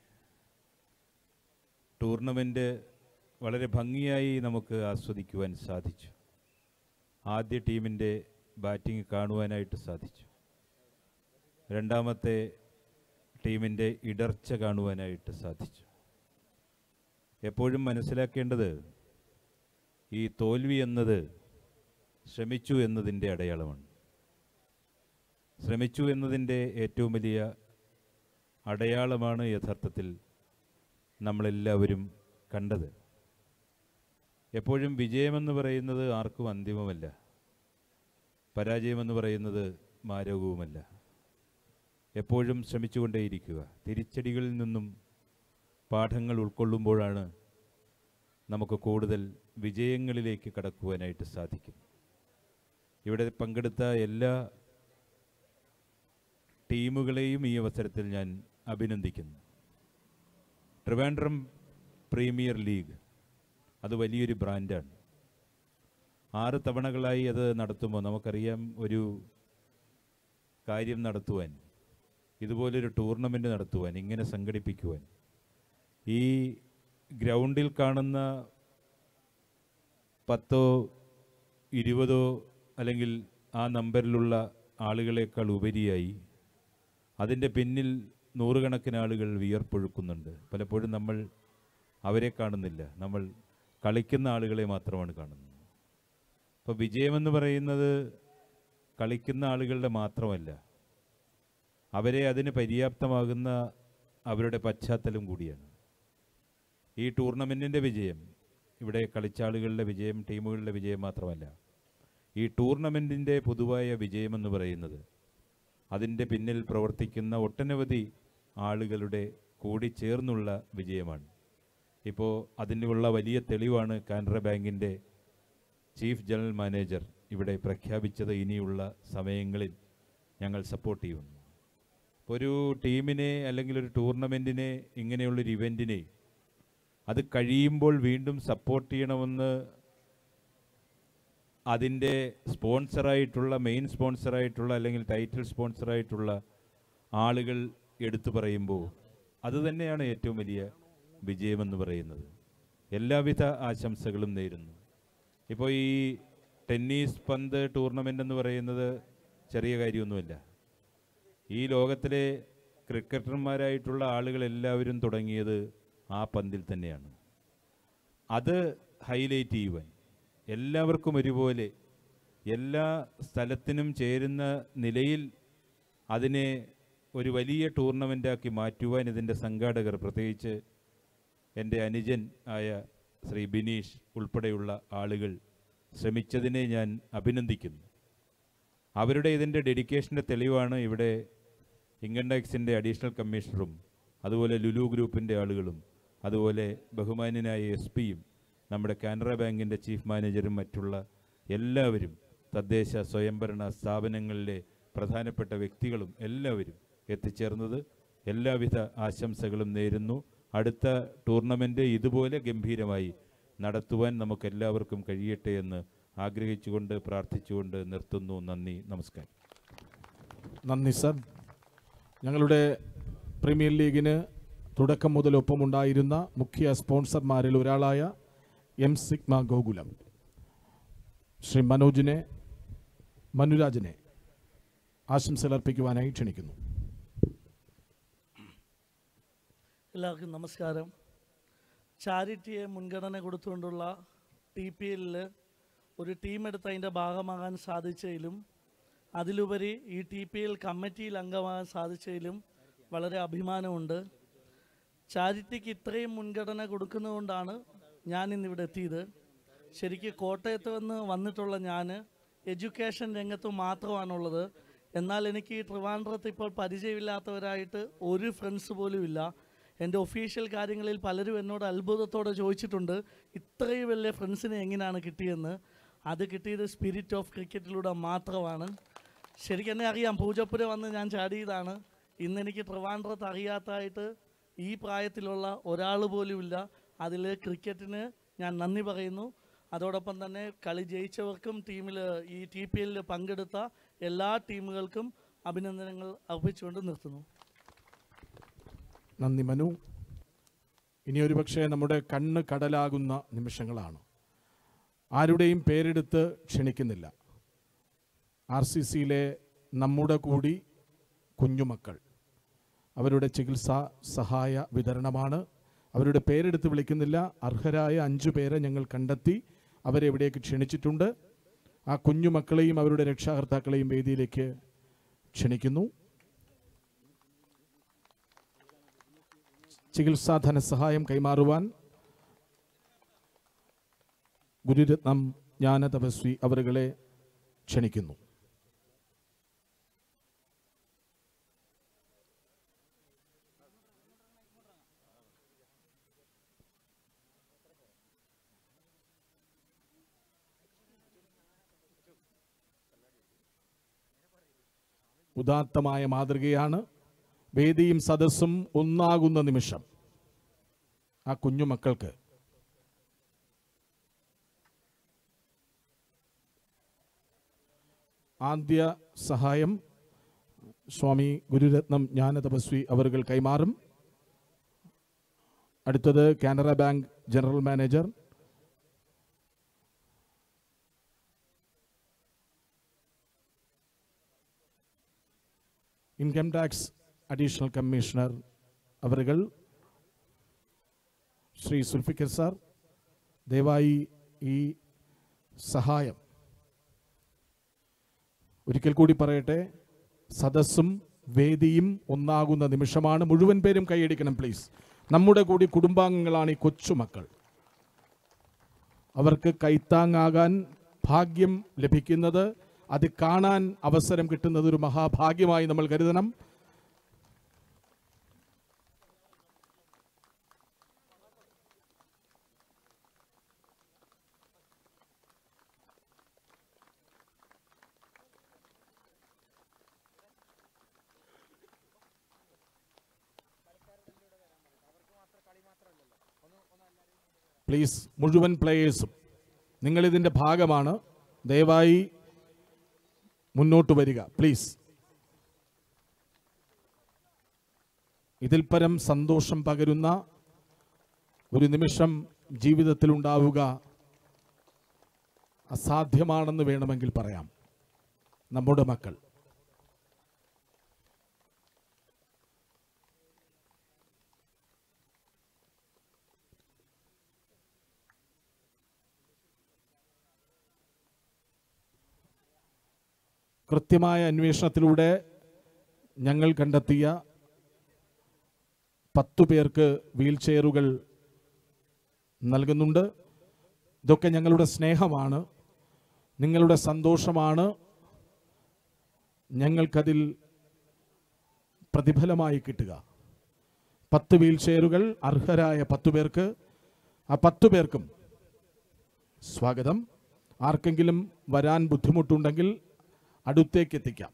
ടൂർണമെൻറ്റ് വളരെ ഭംഗിയായി നമുക്ക് ആസ്വദിക്കുവാൻ സാധിച്ചു. ആദ്യ ടീമിൻ്റെ ബാറ്റിംഗ് കാണുവാനായിട്ട് സാധിച്ചു. രണ്ടാമത്തെ ടീമിൻ്റെ ഇടർച്ച കാണുവാനായിട്ട് സാധിച്ചു. എപ്പോഴും മനസ്സിലാക്കേണ്ടത്, ഈ തോൽവി എന്നത് ശ്രമിച്ചു എന്നതിൻ്റെ അടയാളമാണ്. ശ്രമിച്ചു എന്നതിൻ്റെ ഏറ്റവും വലിയ അടയാളമാണ് യഥാർത്ഥത്തിൽ നമ്മളെല്ലാവരും കണ്ടത്. എപ്പോഴും വിജയമെന്ന് പറയുന്നത് ആർക്കും അന്തിമമല്ല, പരാജയമെന്ന് പറയുന്നത് മാരകവുമല്ല. എപ്പോഴും ശ്രമിച്ചുകൊണ്ടേയിരിക്കുക. തിരിച്ചടികളിൽ നിന്നും പാഠങ്ങൾ ഉൾക്കൊള്ളുമ്പോഴാണ് നമുക്ക് കൂടുതൽ വിജയങ്ങളിലേക്ക് കടക്കുവാനായിട്ട് സാധിക്കും. ഇവിടെ പങ്കെടുത്ത എല്ലാ ടീമുകളെയും ഈ അവസരത്തിൽ ഞാൻ അഭിനന്ദിക്കുന്നു. ട്രിവാൻഡ്രം പ്രീമിയർ ലീഗ് അത് വലിയൊരു ബ്രാൻഡാണ്. 6 തവണകളായി അത് നടത്തുമ്പോൾ നമുക്കറിയാം, ഒരു കാര്യം നടത്തുവാൻ, ഇതുപോലൊരു ടൂർണമെൻറ്റ് നടത്തുവാൻ, ഇങ്ങനെ സംഘടിപ്പിക്കുവാൻ, ഈ ഗ്രൗണ്ടിൽ കാണുന്ന 10 20 അല്ലെങ്കിൽ ആ നമ്പറിലുള്ള ആളുകളേക്കാൾ ഉപരിയായി അതിൻ്റെ പിന്നിൽ നൂറുകണക്കിന് ആളുകൾ വിയർപ്പൊഴുക്കുന്നുണ്ട്. പലപ്പോഴും നമ്മൾ അവരെ കാണുന്നില്ല, നമ്മൾ കളിക്കുന്ന ആളുകളെ മാത്രമാണ് കാണുന്നത്. അപ്പോൾ വിജയമെന്ന് പറയുന്നത് കളിക്കുന്ന ആളുകളുടെ മാത്രമല്ല, അവരെ അതിന് പര്യാപ്തമാകുന്ന അവരുടെ പശ്ചാത്തലം കൂടിയാണ്. ഈ ടൂർണമെൻറ്റിൻ്റെ വിജയം, ഇവിടെ കളിച്ച ആളുകളുടെ വിജയം, ടീമുകളുടെ വിജയം മാത്രമല്ല, ഈ ടൂർണമെൻറ്റിൻ്റെ പൊതുവായ വിജയമെന്ന് പറയുന്നത് അതിൻ്റെ പിന്നിൽ പ്രവർത്തിക്കുന്ന ഒട്ടനവധി ആളുകളുടെ കൂടി ചേർന്നുള്ള വിജയമാണ്. ഇപ്പോൾ അതിനുള്ള വലിയ തെളിവാണ് കാനറ ബാങ്കിൻ്റെ ചീഫ് ജനറൽ മാനേജർ ഇവിടെ പ്രഖ്യാപിച്ചത്. ഇനിയുള്ള സമയങ്ങളിൽ ഞങ്ങൾ സപ്പോർട്ട് ചെയ്യുന്നു. ഒരു ടീമിനെ അല്ലെങ്കിൽ ഒരു ടൂർണമെൻറ്റിനെ, ഇങ്ങനെയുള്ളൊരു ഇവൻറ്റിനെ അത് കഴിയുമ്പോൾ വീണ്ടും സപ്പോർട്ട് ചെയ്യണമെന്ന് അതിൻ്റെ സ്പോൺസറായിട്ടുള്ള, മെയിൻ സ്പോൺസറായിട്ടുള്ള അല്ലെങ്കിൽ ടൈറ്റിൽ സ്പോൺസറായിട്ടുള്ള ആളുകൾ എടുത്തു പറയുമ്പോൾ അതുതന്നെയാണ് ഏറ്റവും വലിയ വിജയമെന്ന് പറയുന്നത്. എല്ലാവിധ ആശംസകളും നേരുന്നു. ഇപ്പോൾ ഈ ടെന്നീസ് പന്ത് ടൂർണമെൻ്റ് എന്ന് പറയുന്നത് ചെറിയ കാര്യമൊന്നുമല്ല. ഈ ലോകത്തിലെ ക്രിക്കറ്റർമാരായിട്ടുള്ള ആളുകളെല്ലാവരും തുടങ്ങിയത് ആ പന്തിൽ തന്നെയാണ്. അത് ഹൈലൈറ്റ് ചെയ്യുവാൻ എല്ലാവർക്കും ഒരുപോലെ, എല്ലാ സ്ഥലത്തിനും ചേരുന്ന നിലയിൽ അതിനെ ഒരു വലിയ ടൂർണമെൻറ്റാക്കി മാറ്റുവാൻ ഇതിൻ്റെ സംഘാടകർ, പ്രത്യേകിച്ച് എൻ്റെ അനുജൻ ആയ ശ്രീ ബിനീഷ് ഉൾപ്പെടെയുള്ള ആളുകൾ ശ്രമിച്ചതിനെ ഞാൻ അഭിനന്ദിക്കുന്നു. അവരുടെ ഇതിൻ്റെ ഡെഡിക്കേഷൻ്റെ തെളിവാണ് ഇവിടെ ഇൻകം ടാക്സിൻ്റെ അഡീഷണൽ കമ്മീഷണറും അതുപോലെ ലുലു ഗ്രൂപ്പിൻ്റെ ആളുകളും അതുപോലെ ബഹുമാന്യനായ SP-യും നമ്മുടെ കാനറ ബാങ്കിൻ്റെ ചീഫ് മാനേജരും മറ്റുള്ള എല്ലാവരും, തദ്ദേശ സ്വയംഭരണ സ്ഥാപനങ്ങളിലെ പ്രധാനപ്പെട്ട വ്യക്തികളും എല്ലാവരും എത്തിച്ചേർന്നത്. എല്ലാവിധ ആശംസകളും നേരുന്നു. അടുത്ത ടൂർണമെൻറ്റ് ഇതുപോലെ ഗംഭീരമായി നടത്തുവാൻ നമുക്കെല്ലാവർക്കും കഴിയട്ടെ എന്ന് ആഗ്രഹിച്ചുകൊണ്ട് പ്രാർത്ഥിച്ചുകൊണ്ട് നിർത്തുന്നു. നന്ദി, നമസ്കാരം. നന്ദി സർ. ഞങ്ങളുടെ പ്രീമിയർ ലീഗിന് തുടക്കം മുതൽ ഒപ്പമുണ്ടായിരുന്ന മുഖ്യ സ്പോൺസർമാരിൽ ഒരാളായ സിഗ്മ ഗോകുലം ശ്രീ മനുരാജിനെ ആശംസകൾ അർപ്പിക്കുവാനായി ക്ഷണിക്കുന്നു. എല്ലാവർക്കും നമസ്കാരം. ചാരിറ്റിയെ മുൻഗണന കൊടുത്തുകൊണ്ടുള്ള TPL ഒരു ടീമെടുത്ത് അതിൻ്റെ ഭാഗമാകാൻ സാധിച്ചതിലും അതിലുപരി ഈ TPL കമ്മിറ്റിയിൽ അംഗമാകാൻ സാധിച്ചതിലും വളരെ അഭിമാനമുണ്ട്. ചാരിറ്റിക്ക് ഇത്രയും മുൻഗണന കൊടുക്കുന്നതുകൊണ്ടാണ് ഞാൻ ഇന്നിവിടെ എത്തിയത്. ശരിക്കും കോട്ടയത്ത് വന്നിട്ടുള്ള ഞാൻ എഡ്യൂക്കേഷൻ രംഗത്ത് മാത്രമാണുള്ളത്. എന്നാൽ എനിക്ക് ഈ ട്രിവാൻഡ്രത്ത് ഇപ്പോൾ പരിചയമില്ലാത്തവരായിട്ട് ഒരു ഫ്രണ്ട്സ് പോലും ഇല്ല. എൻ്റെ ഒഫീഷ്യൽ കാര്യങ്ങളിൽ പലരും എന്നോട് അത്ഭുതത്തോടെ ചോദിച്ചിട്ടുണ്ട്, ഇത്രയും വലിയ ഫ്രണ്ട്സിനെ എങ്ങനെയാണ് കിട്ടിയെന്ന്. അത് കിട്ടിയത് സ്പിരിറ്റ് ഓഫ് ക്രിക്കറ്റിലൂടെ മാത്രമാണ്. ശരിക്കും എന്നെ അറിയാം, പൂജപ്പുര വന്ന് ഞാൻ ചാടിയതാണ്. ഇന്നെനിക്ക് ട്രിവാൻഡ്രത്ത് അറിയാത്തതായിട്ട് ഈ പ്രായത്തിലുള്ള ഒരാൾ പോലുമില്ല. അതിൽ ക്രിക്കറ്റിന് ഞാൻ നന്ദി പറയുന്നു. അതോടൊപ്പം തന്നെ കളി ജയിച്ചവർക്കും ടീമിൽ ഈ TPL പങ്കെടുത്ത എല്ലാ ടീമുകൾക്കും അഭിനന്ദനങ്ങൾ അർപ്പിച്ചുകൊണ്ട് നിർത്തുന്നു. നന്ദി മനു. ഇനി ഒരു പക്ഷേ നമ്മുടെ കണ്ണ് കടലാകുന്ന നിമിഷങ്ങളാണ്. ആരുടെയും പേരെടുത്ത് ക്ഷണിക്കുന്നില്ല. RCCയിലെ നമ്മുടെ കൂടി കുഞ്ഞുമക്കൾ, അവരുടെ ചികിത്സാ സഹായ വിതരണമാണ്. അവരുടെ പേരെടുത്ത് വിളിക്കുന്നില്ല. അർഹരായ 5 പേരെ ഞങ്ങൾ കണ്ടെത്തി അവരെ ഇവിടേക്ക് ക്ഷണിച്ചിട്ടുണ്ട്. ആ കുഞ്ഞുമക്കളെയും അവരുടെ രക്ഷാകർത്താക്കളെയും വേദിയിലേക്ക് ക്ഷണിക്കുന്നു. ചികിത്സാ ധനസഹായം കൈമാറുവാൻ ഗുരുരത്നം ജ്ഞാനതപസ്വി അവരുകളെ ക്ഷണിക്കുന്നു. ഉദാത്തമായ മാതൃകയാണ്. വേദിയും സദസ്സും ഒന്നാകുന്ന നിമിഷം ആ കുഞ്ഞുമക്കൾക്ക് ആദ്യ സഹായം സ്വാമി ഗുരുരത്നം ജ്ഞാനതപസ്വി അവരുകൾ കൈമാറും. അടുത്തത് Canara bank general manager income tax additional commissioner അവരുകൾ ശ്രീ സുൽഫിക്കർ സാർ, ദയവായി ഈ സഹായം ഒരിക്കൽ കൂടി പറയട്ടെ, സദസ്സും വേദിയും ഒന്നാകുന്ന നിമിഷമാണ്. മുഴുവൻ പേരും കൈയടിക്കണം പ്ലീസ്. നമ്മുടെ കൂടി കുടുംബാംഗങ്ങളാണ് ഈ കൊച്ചുമക്കൾ. അവർക്ക് കൈത്താങ്ങാകാൻ ഭാഗ്യം ലഭിക്കുന്നത്, അത് കാണാൻ അവസരം കിട്ടുന്നത് ഒരു മഹാഭാഗ്യമായി നമ്മൾ കരുതണം. പ്ലീസ്, മുഴുവൻ പ്ലേയേഴ്സും നിങ്ങളിതിൻ്റെ ഭാഗമാണ്. ദയവായി മുന്നോട്ട് വരിക പ്ലീസ്. ഇതിൽ പരം സന്തോഷം പകരുന്ന ഒരു നിമിഷം ജീവിതത്തിലുണ്ടാവുക അസാധ്യമാണെന്ന് വേണമെങ്കിൽ പറയാം. നമ്മുടെ മക്കൾ കൃത്യമായ അന്വേഷണത്തിലൂടെ ഞങ്ങൾ കണ്ടെത്തിയ 10 പേർക്ക് വീൽ ചെയറുകൾ നൽകുന്നുണ്ട്. ഇതൊക്കെ ഞങ്ങളുടെ സ്നേഹമാണ്, നിങ്ങളുടെ സന്തോഷമാണ് ഞങ്ങൾക്കതിൽ പ്രതിഫലമായി കിട്ടുക. 10 വീൽ ചെയറുകൾ അർഹരായ 10 പേർക്ക്, ആ 10 പേർക്കും സ്വാഗതം. ആർക്കെങ്കിലും വരാൻ ബുദ്ധിമുട്ടുണ്ടെങ്കിൽ അടുത്തേക്ക് എത്തിക്കാം.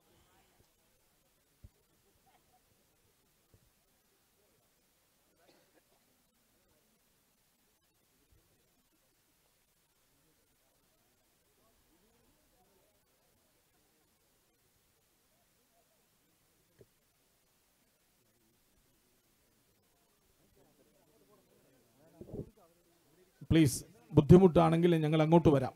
പ്ലീസ്, ബുദ്ധിമുട്ടാണെങ്കിൽ ഞങ്ങൾ അങ്ങോട്ട് വരാം.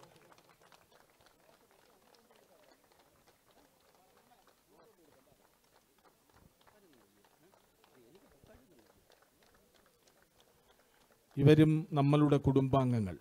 ഇവരും നമ്മളുടെ കുടുംബാംഗങ്ങൾ.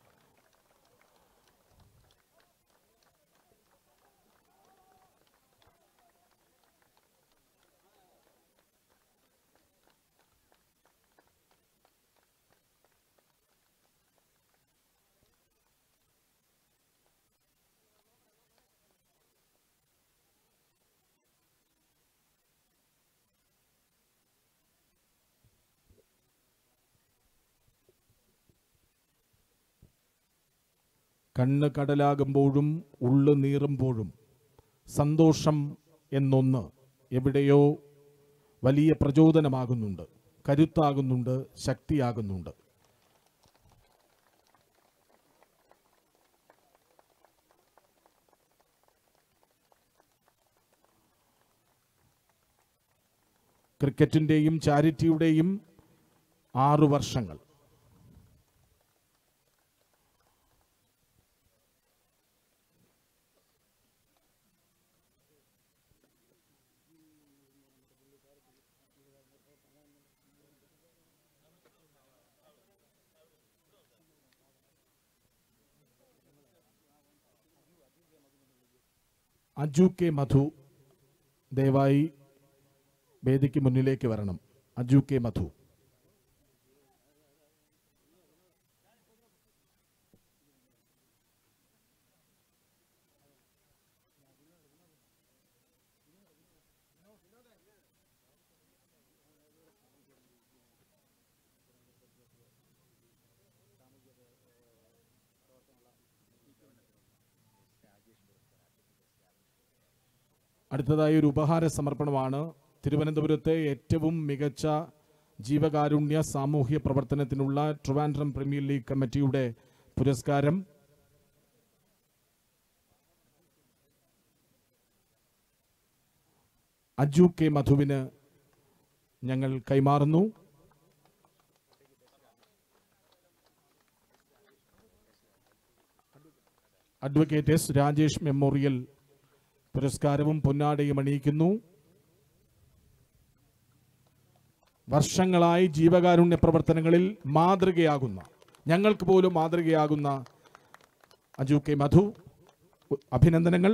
കണ്ണ് കടലാകുമ്പോഴും ഉള്ളു നീറുമ്പോഴും സന്തോഷം എന്നൊന്ന് എവിടെയോ വലിയ പ്രചോദനമാകുന്നുണ്ട്, കരുത്താകുന്നുണ്ട്, ശക്തിയാകുന്നുണ്ട്. ക്രിക്കറ്റിൻ്റെയും ചാരിറ്റിയുടെയും 6 വർഷങ്ങൾ. അജു കെ മധു ദയവായി വേദിക്ക് മുന്നിലേക്ക് വരണം. അജു കെ മധു. അടുത്തതായി ഒരു ഉപഹാര സമർപ്പണമാണ്. തിരുവനന്തപുരത്തെ ഏറ്റവും മികച്ച ജീവകാരുണ്യ സാമൂഹ്യ പ്രവർത്തനത്തിനുള്ള ട്രിവാൻഡ്രം പ്രീമിയർ ലീഗ് കമ്മിറ്റിയുടെ പുരസ്കാരം അജു കെ മധുവിന് ഞങ്ങൾ കൈമാറുന്നു. അഡ്വക്കേറ്റ് എസ് രാജേഷ് മെമ്മോറിയൽ പുരസ്കാരവും പൊന്നാടയും അണിയിക്കുന്നു. വർഷങ്ങളായി ജീവകാരുണ്യ പ്രവർത്തനങ്ങളിൽ മാതൃകയാകുന്ന, ഞങ്ങൾക്ക് പോലും മാതൃകയാകുന്ന അജു കെ മധു, അഭിനന്ദനങ്ങൾ.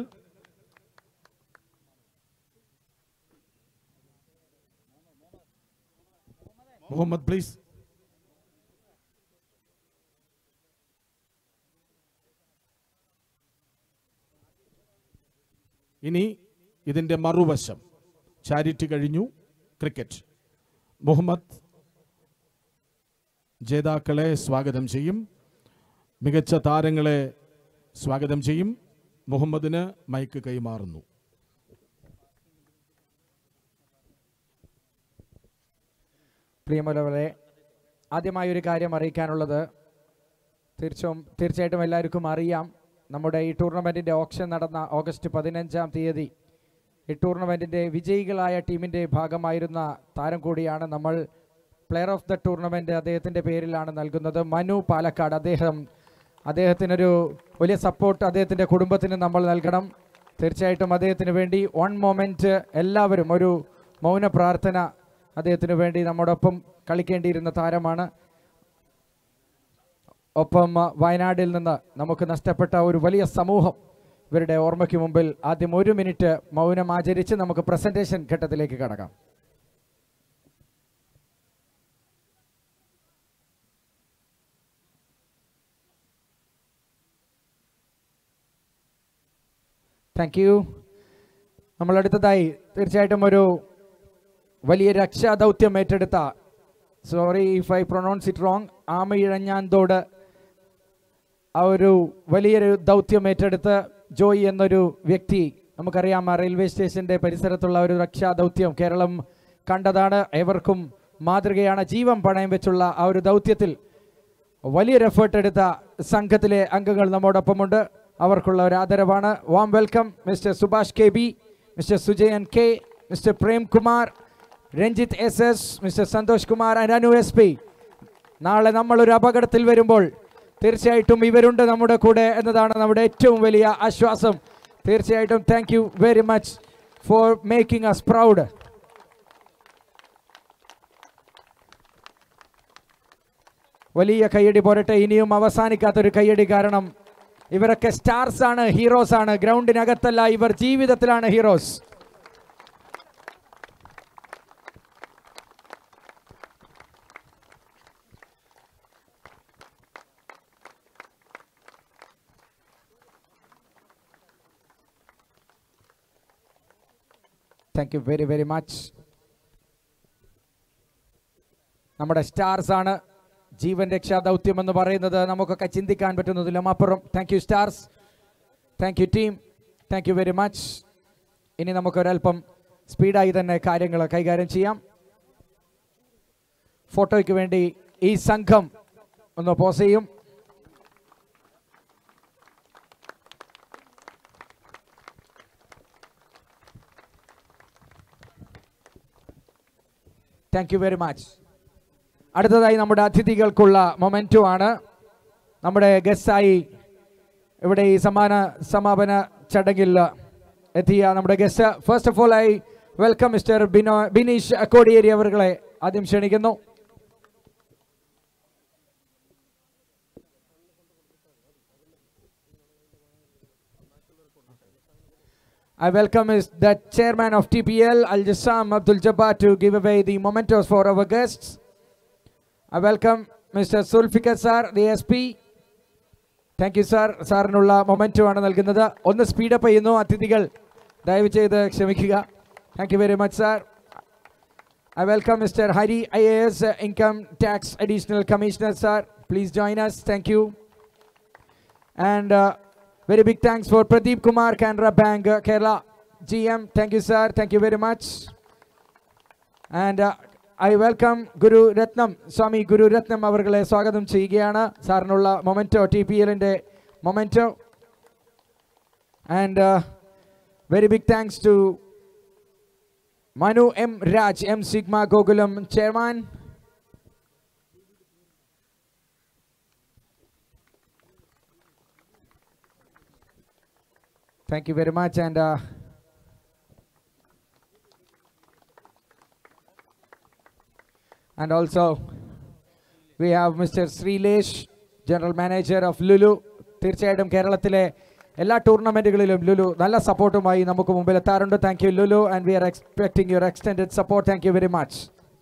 മുഹമ്മദ് പ്ലീസ്. ഇനി ഇതിൻ്റെ മറുവശം, ചാരിറ്റി കഴിഞ്ഞു, ക്രിക്കറ്റ്. മുഹമ്മദ് ജേതാക്കളെ സ്വാഗതം ചെയ്യും, മികച്ച താരങ്ങളെ സ്വാഗതം ചെയ്യും. മുഹമ്മദിന് മൈക്ക് കൈമാറുന്നു. പ്രിയമുള്ളവരെ, ആദ്യമായി ഒരു കാര്യം അറിയിക്കാനുള്ളത്, തീർച്ചയായിട്ടും എല്ലാവർക്കും അറിയാം, നമ്മുടെ ഈ ടൂർണമെൻറ്റിൻ്റെ ഓപ്ഷൻ നടന്ന ഓഗസ്റ്റ് 15-ാം തീയതി ഈ ടൂർണമെൻറ്റിൻ്റെ വിജയികളായ ടീമിൻ്റെ ഭാഗമായിരുന്ന താരം കൂടിയാണ് നമ്മൾ. പ്ലെയർ ഓഫ് ദ ടൂർണമെൻറ്റ് അദ്ദേഹത്തിൻ്റെ പേരിലാണ് നൽകുന്നത്. മനു പാലക്കാട്. അദ്ദേഹത്തിനൊരു വലിയ സപ്പോർട്ട് അദ്ദേഹത്തിൻ്റെ കുടുംബത്തിന് നമ്മൾ നൽകണം. തീർച്ചയായിട്ടും അദ്ദേഹത്തിന് വേണ്ടി വൺ മൊമെൻറ്റ് എല്ലാവരും ഒരു മൗന പ്രാർത്ഥന അദ്ദേഹത്തിന് വേണ്ടി നമ്മോടൊപ്പം കളിക്കേണ്ടിയിരുന്ന താരമാണ്. ഒപ്പം വയനാടിൽ നിന്ന് നമുക്ക് നഷ്ടപ്പെട്ട ഒരു വലിയ സമൂഹം ഇവരുടെ ഓർമ്മയ്ക്ക് മുമ്പിൽ ആദ്യം 1 മിനിറ്റ് മൗനം ആചരിച്ച് നമുക്ക് പ്രസന്റേഷൻ ഘട്ടത്തിലേക്ക് കടക്കാം. Thank you. നമ്മളടുത്തതായി തീർച്ചയായിട്ടും ഒരു വലിയ രക്ഷാദൗത്യം ഏറ്റെടുത്ത, sorry if I pronounce it wrong, Amayizhanjanthodu ആ ഒരു വലിയൊരു ദൗത്യം ഏറ്റെടുത്ത് ജോയി എന്നൊരു വ്യക്തി, നമുക്കറിയാം ആ റെയിൽവേ സ്റ്റേഷൻ്റെ പരിസരത്തുള്ള ഒരു രക്ഷാദൗത്യം കേരളം കണ്ടതാണ്, ഏവർക്കും മാതൃകയാണ്. ജീവൻ പണയം വെച്ചുള്ള ആ ഒരു ദൗത്യത്തിൽ വലിയൊരു എഫേർട്ട് എടുത്ത സംഘത്തിലെ അംഗങ്ങൾ നമ്മോടൊപ്പമുണ്ട്. അവർക്കുള്ള ഒരു ആദരവാണ്. Warm welcome mister Subhash K B, mister Sujayan K, mister Prem Kumar, Ranjith S S, mister Santhosh Kumar and Anu S P. നാളെ നമ്മളൊരു അപകടത്തിൽ വരുമ്പോൾ തീർച്ചയായിട്ടും ഇവരുണ്ട് നമ്മുടെ കൂടെ എന്നതാണ് നമ്മുടെ ഏറ്റവും വലിയ ആശ്വാസം. തീർച്ചയായിട്ടും thank you very much for making us proud. വലിയ കയ്യടി പോരട്ടെ, ഇനിയും അവസാനിക്കാത്തൊരു കയ്യടി. കാരണം ഇവരൊക്കെ സ്റ്റാർസ് ആണ്, ഹീറോസ് ആണ്. ഗ്രൗണ്ടിനകത്തല്ല, ഇവർ ജീവിതത്തിലാണ് heroes. Thank you very very much. നമ്മുടെ സ്റ്റാർസ് ആണ്. ജീവൻ രക്ഷാ ദൗത്യം എന്ന് പറയുന്നത് നമുക്കൊക്കെ ചിന്തിക്കാൻ പറ്റുന്നതിലും അപ്പുറം. Thank you stars, thank you team, thank you very much. ഇനി നമുക്കൊരല്പം സ്പീഡായി തന്നെ കാര്യങ്ങൾ കൈകാര്യം ചെയ്യാം. ഫോട്ടോയ്ക്ക് വേണ്ടി ഈ സംഘം ഒന്ന് പോസ് ചെയ്യും. Thank you very much. അടുത്തതായി നമ്മുടെ അതിഥികൾക്കുള്ള മൊമെന്റോ ആണ്. നമ്മുടെ ഗസ്റ്റായി ഇവിടെ ഈ സമാപന ചടങ്ങിൽ എത്തിയ നമ്മുടെ guest, first of all I welcome mister Bineesh Kodiyeri അവരെ ആദ്യം ക്ഷണിക്കുന്നു. I welcome the chairman of TPL, Al-Jassam Abdul Jabbar, to give away the mementos for our guests. I welcome Mr. Zulfikar sir, the SP. Thank you sir. സാറിനുള്ള memento ആണ് നൽകുന്നത്. ഒന്ന് speed up ചെയ്യുന്നു അതിഥികൾ, ദയവ് ചെയ്ത് ക്ഷമിക്കുക. Thank you very much sir. I welcome Mr. Hari IAS, Income Tax Additional Commissioner sir. Please join us. Thank you. And very big thanks for Pradeep Kumar, Canara Bank, Kerala GM. Thank you sir. Thank you very much. And I welcome Guru Ratnam, Swami Guru Ratnam avargale swagatham cheyyugayana. Sarnulla momento, TPL inde momento. And very big thanks to Manu M Raj, M Sigma Gokulam chairman. Thank you very much. And and also we have Mr. Srilesh, General Manager of Lulu. തീർച്ചയായിട്ടും കേരളത്തിലെ എല്ലാ ടൂർണമെന്റുകളിലും ലുലു നല്ല സപ്പോർട്ടുമായി നമുക്ക് മുമ്പിൽ എത്താറുണ്ട്. Thank you Lulu, and we are expecting your extended support. Thank you very much.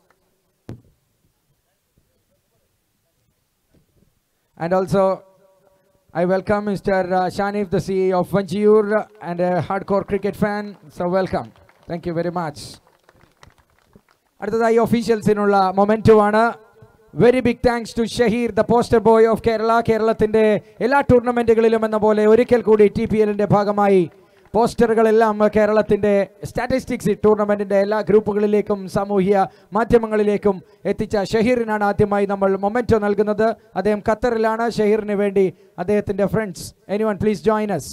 And also I welcome Mr. Shanif, the CEO of Vanjiyur and a hardcore cricket fan. So welcome. Thank you very much. അടുത്തതായി ഒഫീഷ്യൽസിനുള്ള memento ആണ്. Very big thanks to Shaheer, the poster boy of Kerala. കേരളത്തിന്റെ എല്ലാ ടൂർണമെന്റുകളിലും എന്ന പോലെ ഒരിക്കൽ കൂടി TPLന്റെ ഭാഗമായി പോസ്റ്ററുകളെല്ലാം കേരളത്തിന്റെ സ്റ്റാറ്റിസ്റ്റിക്സ് ടൂർണമെന്റിന്റെ എല്ലാ ഗ്രൂപ്പുകളിലേക്കും സാമൂഹ്യ മാധ്യമങ്ങളിലേക്കും എത്തിച്ച ഷഹീറിനാണ് ആദ്യമായി നമ്മൾ മൊമെന്റോ നൽകുന്നത്. അദ്ദേഹം ഖത്തറിലാണ്. ഷഹീറിന് വേണ്ടി അദ്ദേഹത്തിന്റെ friends, anyone please join us.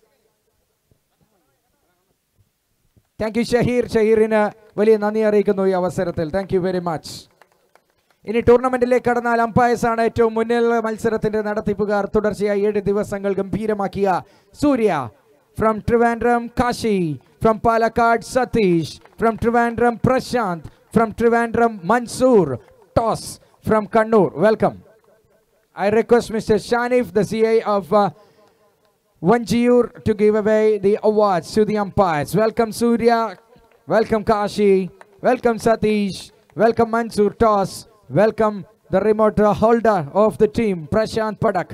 Thank you Shaheer. ഷഹീറിന് വലിയ നന്ദി അറിയിക്കുന്നു ഈ അവസരത്തിൽ. Thank you very much. ഇനി ടൂർണമെന്റിലേക്ക് കടന്നാൽ അമ്പയേഴ്സ് ആണ് ഏറ്റവും മുന്നിലുള്ള മത്സരത്തിന്റെ നടത്തിപ്പുകാർ. തുടർച്ചയായി 7 ദിവസങ്ങൾ ഗംഭീരമാക്കിയ സൂര്യ, from Trivandrum Kashi, from Palakkad Satish, from Trivandrum Prashant, from Trivandrum Mansoor, Toss from Kannur. Welcome. I request Mr. Shanif, the CA of Vanjiyur to give away the awards to the umpires. Welcome Surya, welcome Kashi, welcome Satish, welcome Mansoor Toss, welcome the remote holder of the team, Prashant Padak.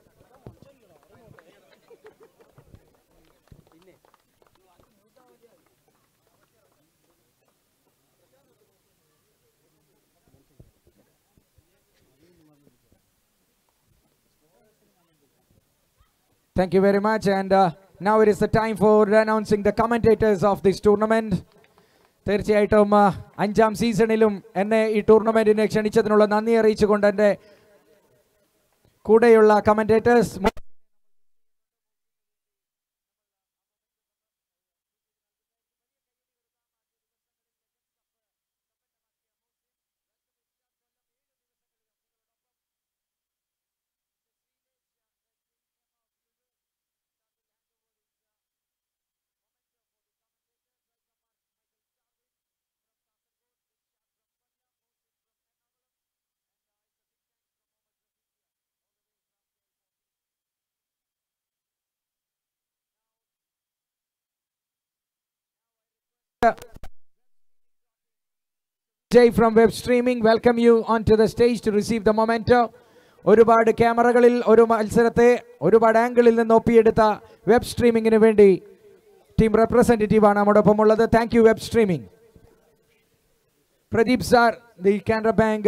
Thank you very much, and now it is the time for announcing the commentators of this tournament. തീർച്ചയായിട്ടും അഞ്ചാം സീസണിലും എന്നെ ഈ ടൂർണമെന്റിനെ ക്ഷണിച്ചതിനുള്ള നന്ദി അറിയിച്ചുകൊണ്ട് എൻ്റെ കൂടെയുള്ള commentators Jay from web streaming, welcome you onto the stage to receive the memento. ഒരുപാട് ക്യാമറകളിൽ ഒരു മത്സരത്തെ ഒരുപാട് ആംഗിളിൽ നിന്ന് ഒപ്പിയെടുത്ത വെബ് സ്ട്രീമിങ്ങിന് വേണ്ടി ടീം റെപ്രസെന്റേറ്റീവ് ആണ് നമ്മോടൊപ്പം ഉള്ളത്. Thank you web streaming. Pradeep sir, the Canara bank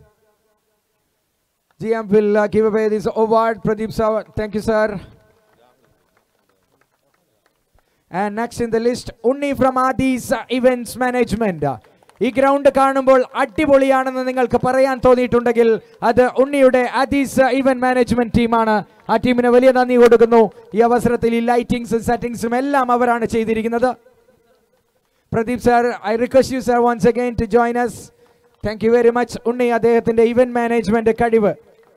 GM will give away this award. Pradeep sir, thank you sir. And next in the list, Unni from Adis Events Management. ഈ ground കാണുമ്പോൾ അടിപൊളിയാണെന്ന് നിങ്ങൾക്ക് പറയാൻ തോന്നിയിട്ടുണ്ടെങ്കിൽ അത് ഉണ്ണിയുടെ ആദീസ് ഇവന്റ് മാനേജ്മെന്റ് ടീമാണ്. ആ ടീമിന് വലിയ നന്ദി കൊടുക്കുന്നു. ഈ അവസരത്തിൽ ഈ ലൈറ്റിംഗ്സും സെറ്റിംഗ്സും എല്ലാം അവരാണ് ചെയ്തിരിക്കുന്നത്. Pradeep sir, I request you sir once again to join us. Thank you very much. Unni അദ്ദേഹത്തിന്റെ ഇവന്റ് മാനേജ്മെന്റ് കഴിവ്.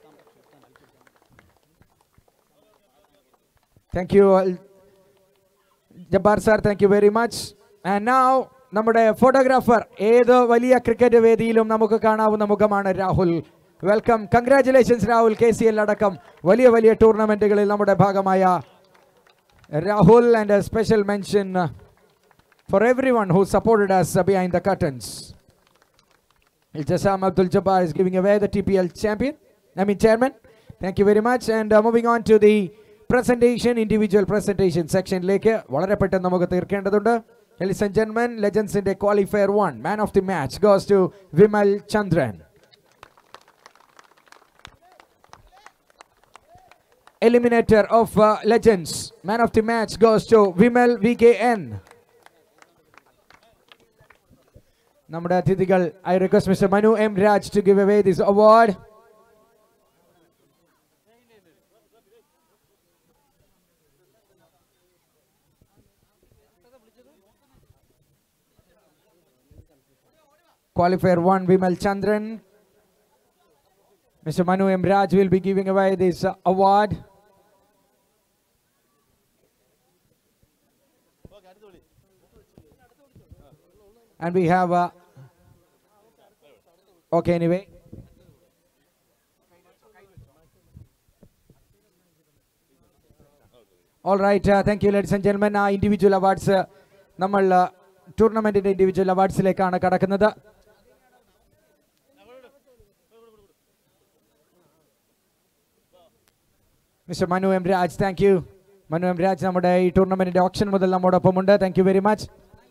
Thank you Jabbar sir, thank you very much. And now നമ്മുടെ ഫോട്ടോഗ്രാഫർ, ഏത് വലിയ ക്രിക്കറ്റ് വേദിയിലും നമുക്ക് കാണാവുന്ന മുഖമാണ് Rahul. Welcome, congratulations Rahul. KCL അടക്കം വലിയ വലിയ ടൂർണമെന്റുകളിൽ നമ്മുടെ ഭാഗമായ Rahul. And a special mention for everyone who supported us behind the curtains. Iltizam Abdul Jabbar is giving away the TPL chairman. Thank you very much. And moving on to the presentation, individual presentation സെക്ഷനിലേക്ക് വളരെ പെട്ടെന്ന് നമുക്ക് തീർക്കേണ്ടതുണ്ട്. Ladies and gentlemen, legends in the qualifier 1, man of the match goes to Vimal Chandran. Eliminator of legends, man of the match goes to Vimal VKN. നമ്മുടെ അതിഥികൾ, I request Mr. Manu M. Raj to give away this award. Qualifier 1, Vimal Chandran. Mr. Manu M. Raj will be giving away this award. And we have okay, anyway. All right, thank you ladies and gentlemen. Individual awards നമ്മൾ ടൂർണമെന്റിന്റെ individual അവാർഡ്സിലേക്കാണ് കടക്കുന്നത്. Mr. Manu M. Raj, thank you. Manu M. Raj നമ്മുടെ ഈ ടൂർണമെന്റിന്റെ option മുതൽ നമ്മോടൊപ്പം ഉണ്ട്. Thank you very much.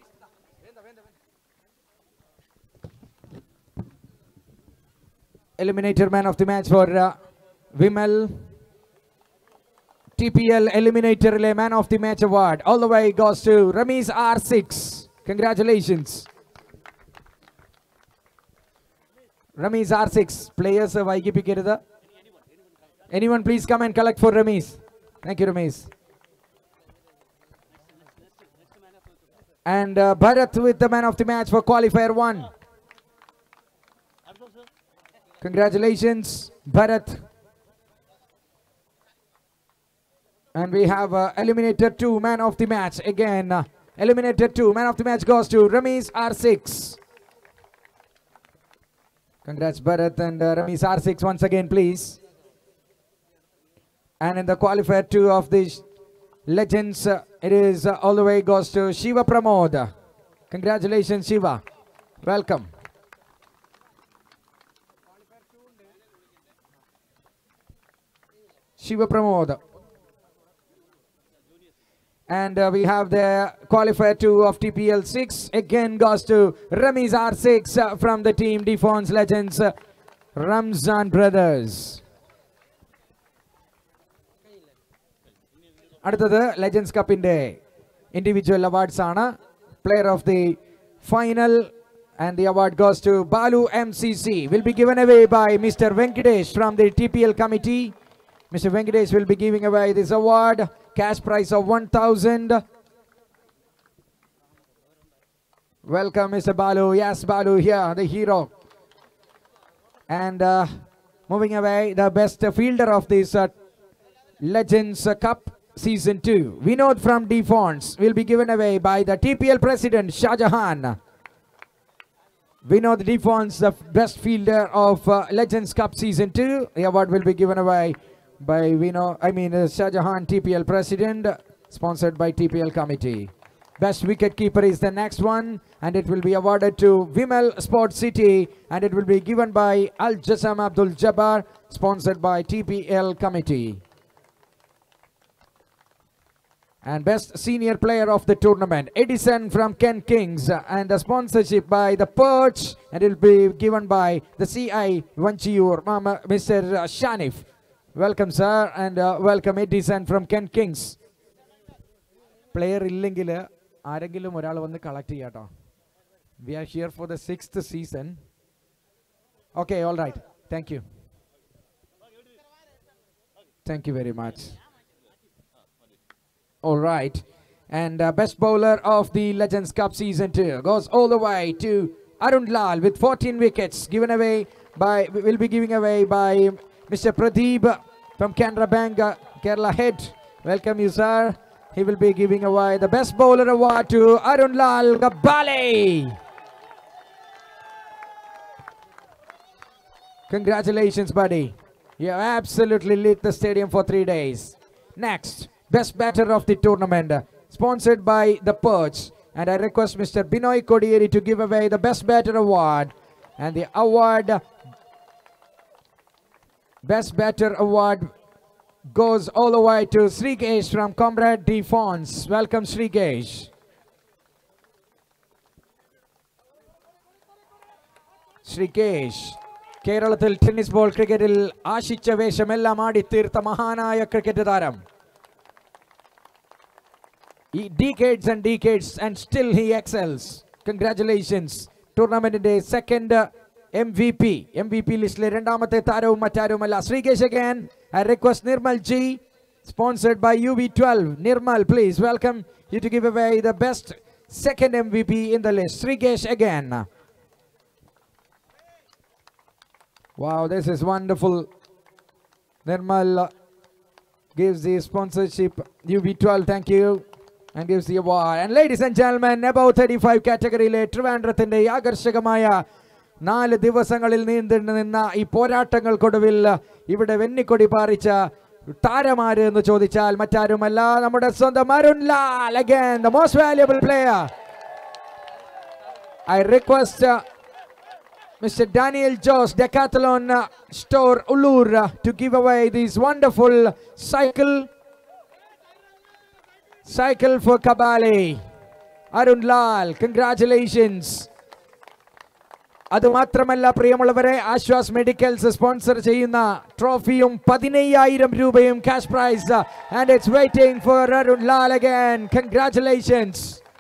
Eliminator man of the match for Vimal. TPL Eliminator man of the match award all the way goes to Ramesh R6. Congratulations. Ramesh R6. Players വൈകിപ്പിക്കരുത്. Anyone please come and collect for Ramesh. Thank you Ramesh. And Bharat with the man of the match for qualifier 1. Congratulations Bharat. And we have Eliminator 2 man of the match again. Eliminator 2 man of the match goes to Ramesh R6. Congrats Bharat and Ramesh R6 once again please. And in the qualifier 2 of this Legends. It is all the way goes to Shiva Pramod. Congratulations, Shiva. Welcome. Shiva Pramod. And we have the qualifier 2 of TPL 6. Again goes to Ramiz R6 from the team Defons Legends, Ramzan Brothers. അടുത്തത് legends കപ്പിന്റെ individual awards ആണ്. Player of the final and the award goes to Balu MCC. Will be given away by Mr. Venkatesh from the TPL committee. Mr. Venkatesh will be giving away this award. Cash prize of 1,000. Welcome, Mr. Balu. Yes, Balu here, the hero. And moving away, the best fielder of this Legends Cup Season 2. Vinod from Defons will be given away by the TPL President, Shah Jahan. Vinod Defons, the best fielder of Legends Cup Season 2. The award will be given away by Shah Jahan, TPL President, sponsored by TPL Committee. Best wicket keeper is the next one, and it will be awarded to Vimal Sports City, and it will be given by Al Jassam Abdul Jabbar, sponsored by TPL Committee. And best senior player of the tournament, Edison from Ken Kings, and the sponsorship by the Perch, and it will be given by the CI Vanchiur, Mr. Shanif. Welcome, sir, and welcome Edison from Ken Kings. Player illengil ആരെങ്കിലും ഒരാൾ വന്ന് collect ചെയ്യാട്ടോ. We are here for the 6th season. Okay, all right. Thank you. Thank you very much. All right. And best bowler of the Legends Cup Season 2 goes all the way to Arun Lal with 14 wickets will be giving away by Mr. Pradeep from Canara Bank, Kerala Head. Welcome you, sir. He will be giving away the best bowler award to Arun Lal Gabbale. Congratulations, buddy. You have absolutely lit the stadium for 3 days. Next, best batter of the tournament, sponsored by the Perch. And I request Mr. Binoy Kodieri to give away the best batter award. And the award, best batter award, goes all the way to Srigesh from Comrade Defons. Welcome, Srigesh. Srigesh, കേരളത്തിൽ tennis ball ക്രിക്കറ്റിൽ ആശിച്ച വേഷമെല്ലാം ആടിത്തീർത്ത മഹാനായ cricket താരം. Decades and decades, and still he excels. Congratulations. ടൂർണമെന്റിന്റെ second MVP ലിസ്റ്റിലെ രണ്ടാമത്തെ താരവും മറ്റാരുമല്ല Srigesh again. I request Nirmal G, sponsored by UV12. Nirmal, please welcome you to give away the best second MVP in the list. Srigesh again. Wow, this is wonderful. Nirmal gives the sponsorship UV12. Thank you. And gives the award. And ladies and gentlemen, above 35 category ട്രിവാൻഡ്രത്തിന്റെ ആകർഷകമായ 4 ദിവസങ്ങളിൽ നീണ്ടുനിന്ന ഈ പോരാട്ടങ്ങൾക്കൊടുവിൽ ഇവിടെ വെന്നിക്കൊടി പാറിച്ച താരമാര് എന്ന് ചോദിച്ചാൽ മറ്റാരുമല്ല നമ്മുടെ സ്വന്തം Arun Lal. Again, the most valuable player. I request Mr. Daniel Jos, Decathlon Store Ulur, to give away this wonderful cycle for Kabale. Arun Lal, congratulations. അതുമാത്രമല്ല പ്രിയമുള്ളവരെ, ആശ്വാസ് മെഡിക്കൽസ് സ്പോൺസർ ചെയ്യുന്ന ട്രോഫിയും 15,000 രൂപയും cash prize. And it's waiting for Arun Lal again. Congratulations.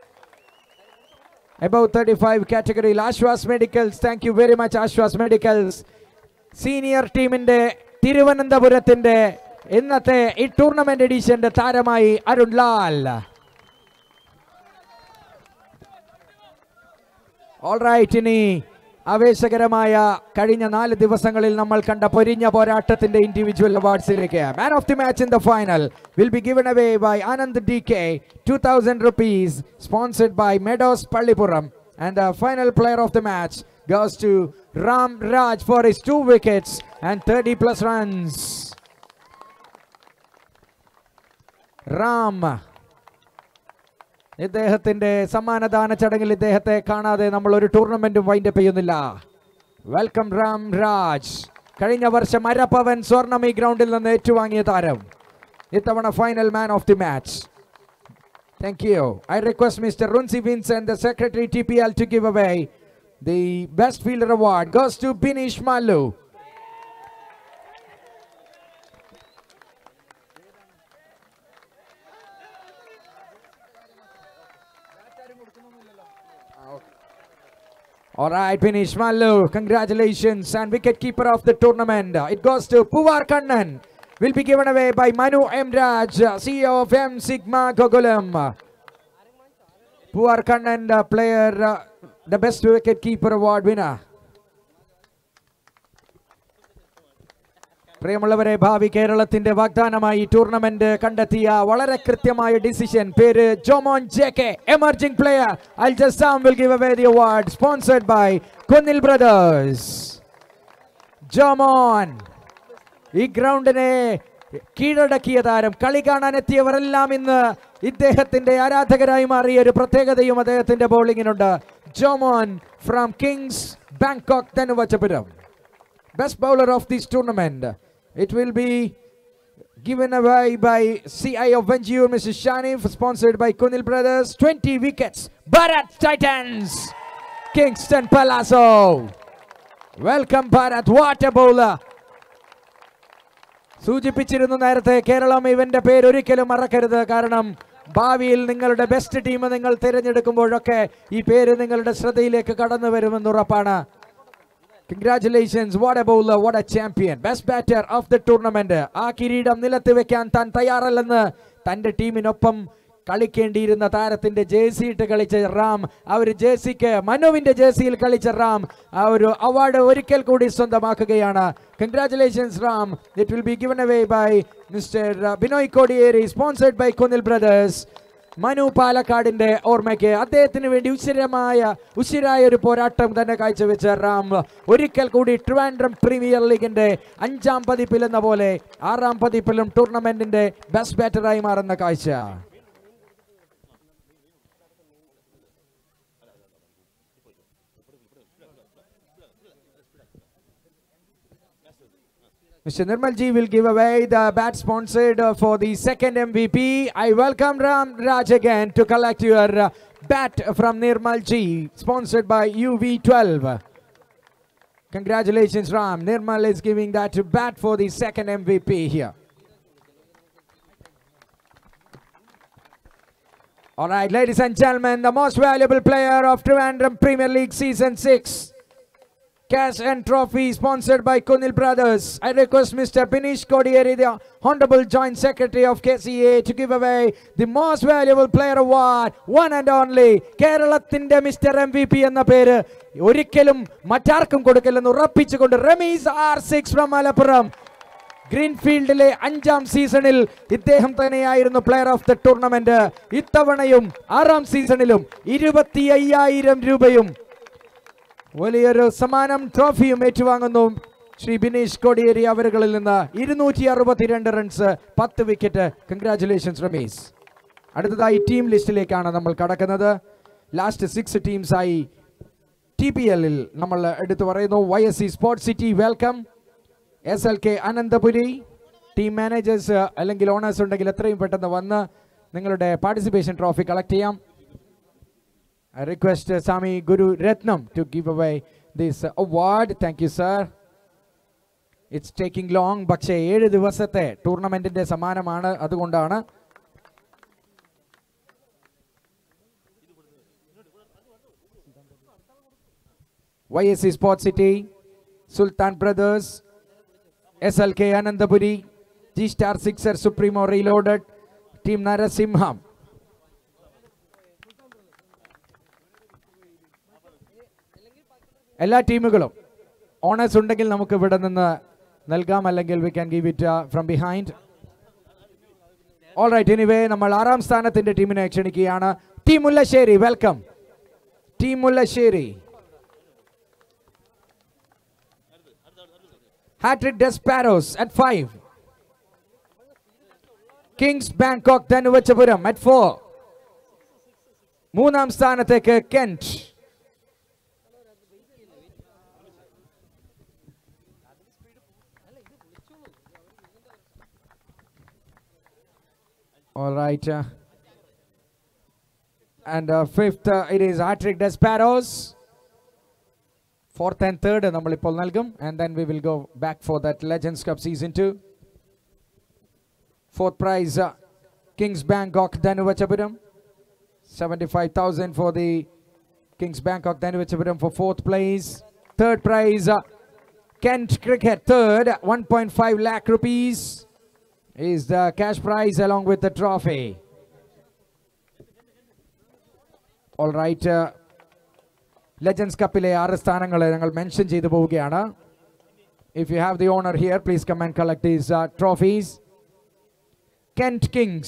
Above 35 category, Aswas medicals. Thank you very much Aswas medicals. Senior ടീമിന്റെ തിരുവനന്തപുരത്തിന്റെ ഇന്നത്തെ ഈ tournament എഡിഷന്റെ താരമായി അരുൺ ലാൽ. ഓൾ റൈറ്റ്, ഇനി ആവേശകരമായ കഴിഞ്ഞ 4 ദിവസങ്ങളിൽ നമ്മൾ കണ്ട പൊരിഞ്ഞ പോരാട്ടത്തിന്റെ ഇൻഡിവിജ്വൽ അവാർഡ്സിലേക്ക്. Man of the match in the final will be given away by Anand DK, 2,000 rupees, sponsored by Meadows Pallipuram. And the final player of the match goes to Ram Raj for his 2 wickets and 30+ runs. Ram ഇദ്ദേഹത്തിന്റെ സമ്മാനദാന ചടങ്ങിൽ ഇദ്ദേഹത്തെ കാണാതെ നമ്മൾ ഒരു ടൂർണമെന്റും wind up ചെയ്യുന്നില്ല. Welcome Ram Raj. കഴിഞ്ഞ വർഷം അരപ്പവൻ സ്വർണം ഈ ഗ്രൗണ്ടിൽ നിന്ന് ഏറ്റുവാങ്ങിയ താരം, ഇത്തവണ final man of the match. Thank you. I request Mr. Runsi Vincent, the Secretary TPL, to give away the Best Fielder Award. Goes to Binish Malu. All right, Binish Malu, congratulations, and wicket keeper of the tournament. It goes to Puvar Kannan. Will be given away by Manu M. Raj, CEO of M. Sigma Gokulam. Puvar Kannan, the player, the best wicket keeper award winner. പ്രിയമുള്ളവരെ, ഭാവി കേരളത്തിന്റെ വാഗ്ദാനമായി tournament കണ്ടെത്തിയ വളരെ കൃത്യമായ decision. പേര് Jomon JK, emerging player. Al Jassam will give away the award, sponsored by Kunil Brothers. Jomon ഈ ഗ്രൗണ്ടിനെ കീഴടക്കിയ താരം. കളി കാണാൻ എത്തിയവരെല്ലാം ഇന്ന് ഇദ്ദേഹത്തിന്റെ ആരാധകരായി മാറിയ ഒരു പ്രത്യേകതയും അദ്ദേഹത്തിന്റെ ബൗളിങ്ങിനുണ്ട്. Jomon from Kings Bangkok Thanuvachapuram, best bowler of this tournament. It will be given away by CI of Venture, Mrs. Shanif, sponsored by Kunil Brothers. 20 wickets, Bharat Titans, Kingston Palazzo. Welcome Bharat, what a bowler. സൂചിപ്പിച്ചിരുന്നു നേരത്തെ, കേരളം ഇവന്റെ പേര് ഒരിക്കലും മറക്കരുത്. കാരണം ഭാവിയിൽ നിങ്ങളുടെ best team നിങ്ങൾ തിരഞ്ഞെടുക്കുമ്പോഴൊക്കെ ഈ പേര് നിങ്ങളുടെ ശ്രദ്ധയിലേക്ക് കടന്നു വരുമെന്ന് ഉറപ്പാണ്. Congratulations, what a bowler, what a champion, best batter of the tournament. ആ കിരീടം നിലത്ത് വെക്കാൻ താൻ തയ്യാറല്ലെന്ന് തന്റെ ടീമിനൊപ്പം കളിക്കേണ്ടിയിരുന്ന താരത്തിന്റെ ജേഴ്സി ഇട്ട് കളിച്ച റാം, ആ ഒരു ജേഴ്സിക്ക്, മനുവിന്റെ ജേഴ്സിയിൽ കളിച്ച റാം ആ ഒരു അവാർഡ് ഒരിക്കൽ കൂടി സ്വന്തമാക്കുകയാണ്. Congratulations Ram. It will be given away by Mr. Binoy Kodiyeri, sponsored by Kunil Brothers. Manu പാലക്കാടിന്റെ ഓർമ്മയ്ക്ക് അദ്ദേഹത്തിന് വേണ്ടി ഉശിരായ ഒരു പോരാട്ടം തന്നെ കാഴ്ചവെച്ച റാം ഒരിക്കൽ കൂടി ട്രിവാൻഡ്രം പ്രീമിയർ ലീഗിന്റെ 5ാം പതിപ്പിലെന്ന പോലെ 6ാം പതിപ്പിലും ടൂർണമെന്റിന്റെ ബെസ്റ്റ് ബാറ്ററായി മാറുന്ന കാഴ്ച. Mr. Nirmal Ji will give away the bat sponsored for the second MVP. I welcome Ram Raj again to collect your bat from Nirmal Ji, sponsored by UV12. Congratulations Ram. Nirmal is giving that bat for the second MVP here. All right, ladies and gentlemen, the most valuable player of Trivandrum Premier League Season 6. Cash and trophy sponsored by Kunil Brothers. I request Mr. Binish Kodiyeri, the Honorable Joint Secretary of KCA, to give away the most valuable player award, one and only. കേരളത്തിന്റെ mister MVP എന്ന പേര് ഒരിക്കലും മറ്റാർക്കും കൊടുക്കില്ലെന്ന് ഉറപ്പിച്ചുകൊണ്ട് Ramees R6 from Malappuram. ഗ്രീൻഫീൽഡിലെ 5ാം സീസണിൽ ഇദ്ദേഹം തന്നെയായിരുന്നു player of the tournament. ഇത്തവണയും 6ാം സീസണിലും 25,000 രൂപയും വലിയൊരു സമ്മാനം ട്രോഫിയും ഏറ്റുവാങ്ങുന്നു ശ്രീ ബിനീഷ് കോടിയേരി അവരുകളിൽ നിന്ന്. 262 റൺസ്, 10 വിക്കറ്റ്. കൺഗ്രാറ്റുലേഷൻസ് റമീസ്. അടുത്തതായി ടീം ലിസ്റ്റിലേക്കാണ് നമ്മൾ കടക്കുന്നത്. ലാസ്റ്റ് 6 ടീംസായി TPL-ൽ നമ്മൾ എടുത്തു പറയുന്നു. YSC sports city welcome, SLK Ananthapuri. Team managers അല്ലെങ്കിൽ ഓണേഴ്സ് ഉണ്ടെങ്കിൽ എത്രയും പെട്ടെന്ന് വന്ന് നിങ്ങളുടെ പാർട്ടിസിപ്പേഷൻ ട്രോഫി കളക്ട് ചെയ്യാം. I request Sami Guru Ratnam to give away this award. Thank you sir. It's taking long, പക്ഷേ 7 ദിവസത്തെ ടൂർണമെന്റിന്റെ സമ്മാനമാണ്, അതുകൊണ്ടാണ്. YSC Sports City, Sultan Brothers, SLK Anandapuri, G-Star Sixer Supremo Reloaded, Team Narasimham. എല്ലാ ടീമുകളും owners ഉണ്ടെങ്കിൽ നമുക്ക് ഇവിടെ നിന്ന് നൽകാം, അല്ലെങ്കിൽ we can give it from behind. All right, anyway നമ്മൾ 6ാം സ്ഥാനത്തിന്റെ ടീമിനെ ക്ഷണിക്കുകയാണ്. Team Mullassery welcome. Team Mullassery. Hattrick Desparos at 5. Kings Bangkok Dhanuvachapuram at 4. മൂന്നാം സ്ഥാനത്തേക്ക് Kent. All right. And fifth, it is Hat-Trick Desperos. Fourth and third, നമ്മളിപ്പോൾ നൽകും. And then we will go back for that Legends Cup Season 2. Fourth prize, Kings Bangkok Dhanuvachapuram. 75,000 for the Kings Bangkok Dhanuvachapuram for fourth place. Third prize, Kent Cricket third, 1.5 lakh rupees is the cash prize along with the trophy. All right. Legends Cupile 6 സ്ഥാനങ്ങളെ ഞങ്ങൾ mention ചെയ്തു പോവുകയാണ്. If you have the honor here, please come and collect these trophies. Kent Kings,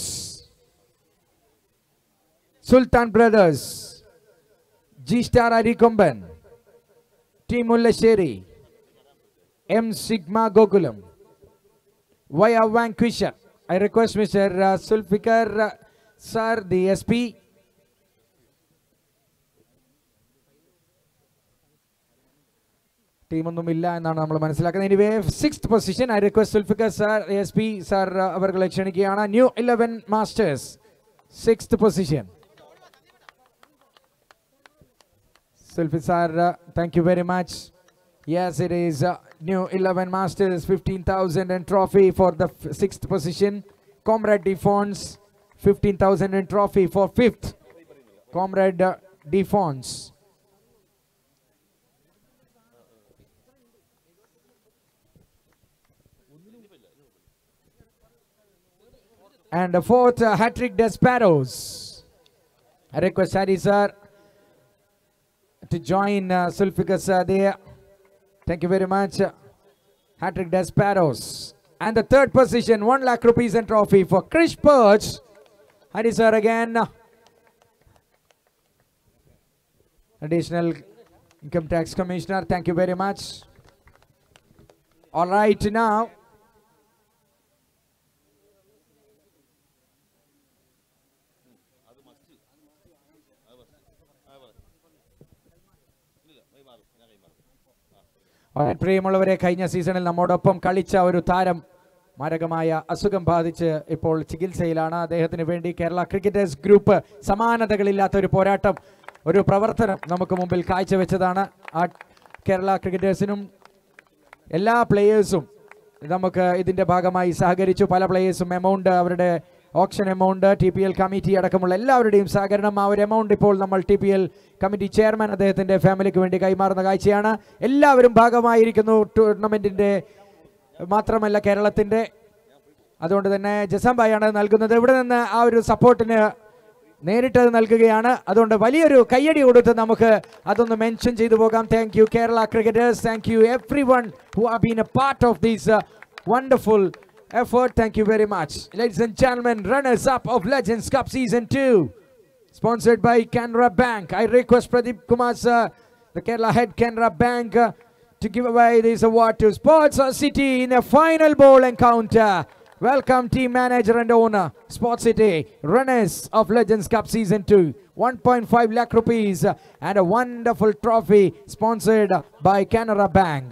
Sultan Brothers, G-Star Arikomban, Team Mullasheri, M Sigma Gokulam, Via Vanquisher. I request Mr. Sulfikar Sir, the SP. ടീമൊന്നുമില്ല എന്നാണ് നമ്മൾ മനസ്സിലാക്കുന്നത്. Anyway 6th position, I request Zulfikar sir SP sir അവരെ ക്ഷണിക്കുകയാണ്. New 11 masters 6th position. Sulfi sir, thank you very much. Yes, it is new 11 masters, 15,000 and trophy for the 6th position. Comrade Defons, 15,000 and trophy for 5th. Comrade Defons. And the 4th, Hat-Trick Desperos. I request Hari sir to join Sulfikar sir there. Thank you very much. Hat-Trick Desperos. And the 3rd position, 1 lakh rupees and trophy for Krish Perch. Hari sir again. Additional Income Tax Commissioner, thank you very much. All right, now. പ്രിയമുള്ളവരെ, കഴിഞ്ഞ സീസണിൽ നമ്മോടൊപ്പം കളിച്ച ഒരു താരം മാരകമായ അസുഖം ബാധിച്ച് ഇപ്പോൾ ചികിത്സയിലാണ്. അദ്ദേഹത്തിന് വേണ്ടി കേരള ക്രിക്കറ്റേഴ്സ് ഗ്രൂപ്പ് സമാനതകളില്ലാത്ത ഒരു പോരാട്ടം, ഒരു പ്രവർത്തനം നമുക്ക് മുമ്പിൽ കാഴ്ചവെച്ചതാണ്. ആ കേരള ക്രിക്കറ്റേഴ്സിനും എല്ലാ പ്ലേയേഴ്സും നമുക്ക് ഇതിൻ്റെ ഭാഗമായി സഹകരിച്ചു. പല പ്ലേയേഴ്സും എമൗണ്ട്, അവരുടെ ഓപ്ഷൻ എമൗണ്ട്, TPL കമ്മിറ്റി അടക്കമുള്ള എല്ലാവരുടെയും സഹകരണം, ആ ഒരു എമൗണ്ട് ഇപ്പോൾ നമ്മൾ TPL കമ്മിറ്റി ചെയർമാൻ അദ്ദേഹത്തിൻ്റെ ഫാമിലിക്ക് വേണ്ടി കൈമാറുന്ന കാഴ്ചയാണ്. എല്ലാവരും ഭാഗമായിരിക്കുന്നു ടൂർണമെൻറ്റിൻ്റെ, മാത്രമല്ല കേരളത്തിൻ്റെ. അതുകൊണ്ട് തന്നെ ജസാം ഭായാണ് നൽകുന്നത്. ഇവിടെ നിന്ന് ആ ഒരു സപ്പോർട്ടിന് നേരിട്ട് നൽകുകയാണ്. അതുകൊണ്ട് വലിയൊരു കയ്യടി കൊടുത്ത് നമുക്ക് അതൊന്ന് മെൻഷൻ ചെയ്തു പോകാം. Thank you Kerala cricketers, thank you everyone who have been a part of this wonderful effort. Thank you very much. Ladies and gentlemen, runners up of Legends Cup Season 2, sponsored by Canara Bank. I request Pradeep Kumar sir, the Kerala head Canara Bank, to give away this award to Sports City in a final bowl encounter. Welcome team manager and owner, Sports City, runners of Legends Cup Season 2. 1.5 lakh rupees and a wonderful trophy sponsored by Canara Bank.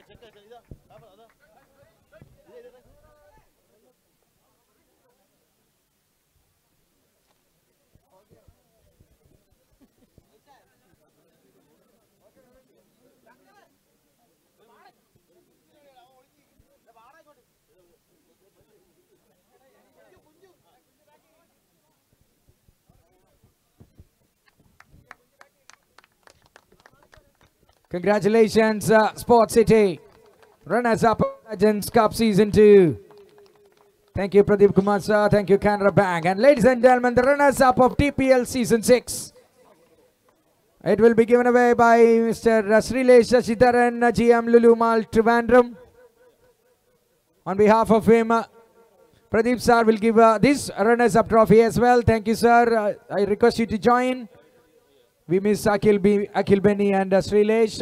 Congratulations, Sports City, runners-up Legends Cup Season 2. Thank you, Pradeep Kumar sir. Thank you, Canara Bank. And ladies and gentlemen, the runners-up of TPL Season 6. It will be given away by Mr. Srilesh Shidharan, GM Lulu Mall Trivandrum. On behalf of him, Pradeep sir will give this runners-up trophy as well. Thank you, sir. I request you to join. We miss Akhil Benny and Srilesh.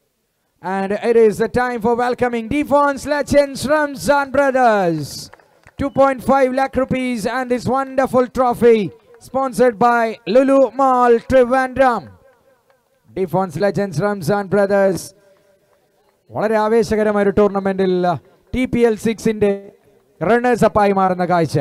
And it is the time for welcoming Defons Legends Ramzan Brothers 2.5 lakh rupees and this wonderful trophy sponsored by Lulu Mall Trivandrum. Defense Legends Ramzan Brothers. വളരെ ആവേശകരമായ ഒരു ടൂർണമെന്റിൽ TPL 6-ന്റെ runners അപ്പായി മാറുന്ന കാഴ്ച.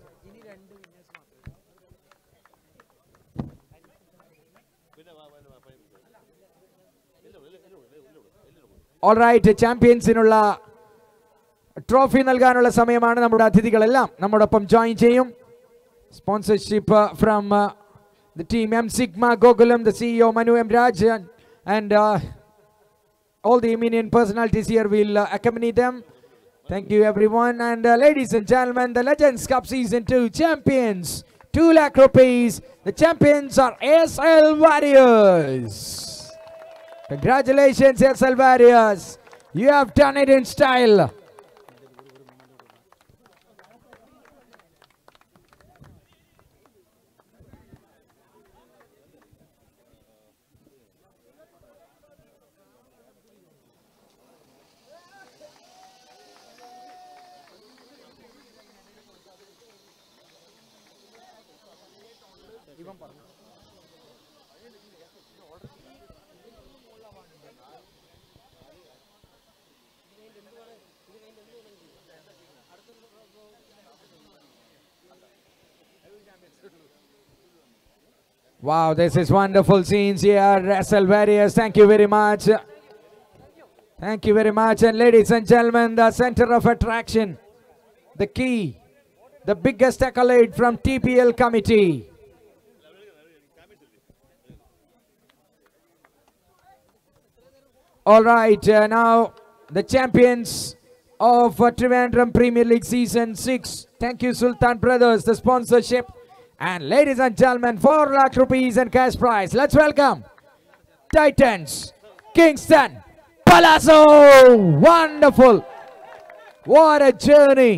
Alright, ചാമ്പ്യൻസിനുള്ള trophy നൽകാനുള്ള സമയമാണ്. നമ്മുടെ അതിഥികളെല്ലാം നമ്മോടൊപ്പം ജോയിൻ ചെയ്യും. Sponsorship from the team M Sigma Gokulam, the CEO Manu M Rajan, and all the eminent personalities here will accompany them. Thank you everyone. And ladies and gentlemen, the Legends Cup Season 2 champions, 2 lakh rupees. The champions are SL Warriors. Congratulations SL Warriors. You have done it in style. Wow, this is wonderful scenes here. SL Warriors, thank you very much. Thank you very much. And ladies and gentlemen, the center of attraction, the key, the biggest accolade from TPL committee. All right, now the champions of Trivandrum Premier League Season 6. Thank you, Sultan Brothers, the sponsorship. And ladies and gentlemen, 4 lakh rupees and cash prize. Let's welcome Titans, Kingston, Palazzo. Wonderful. What a journey.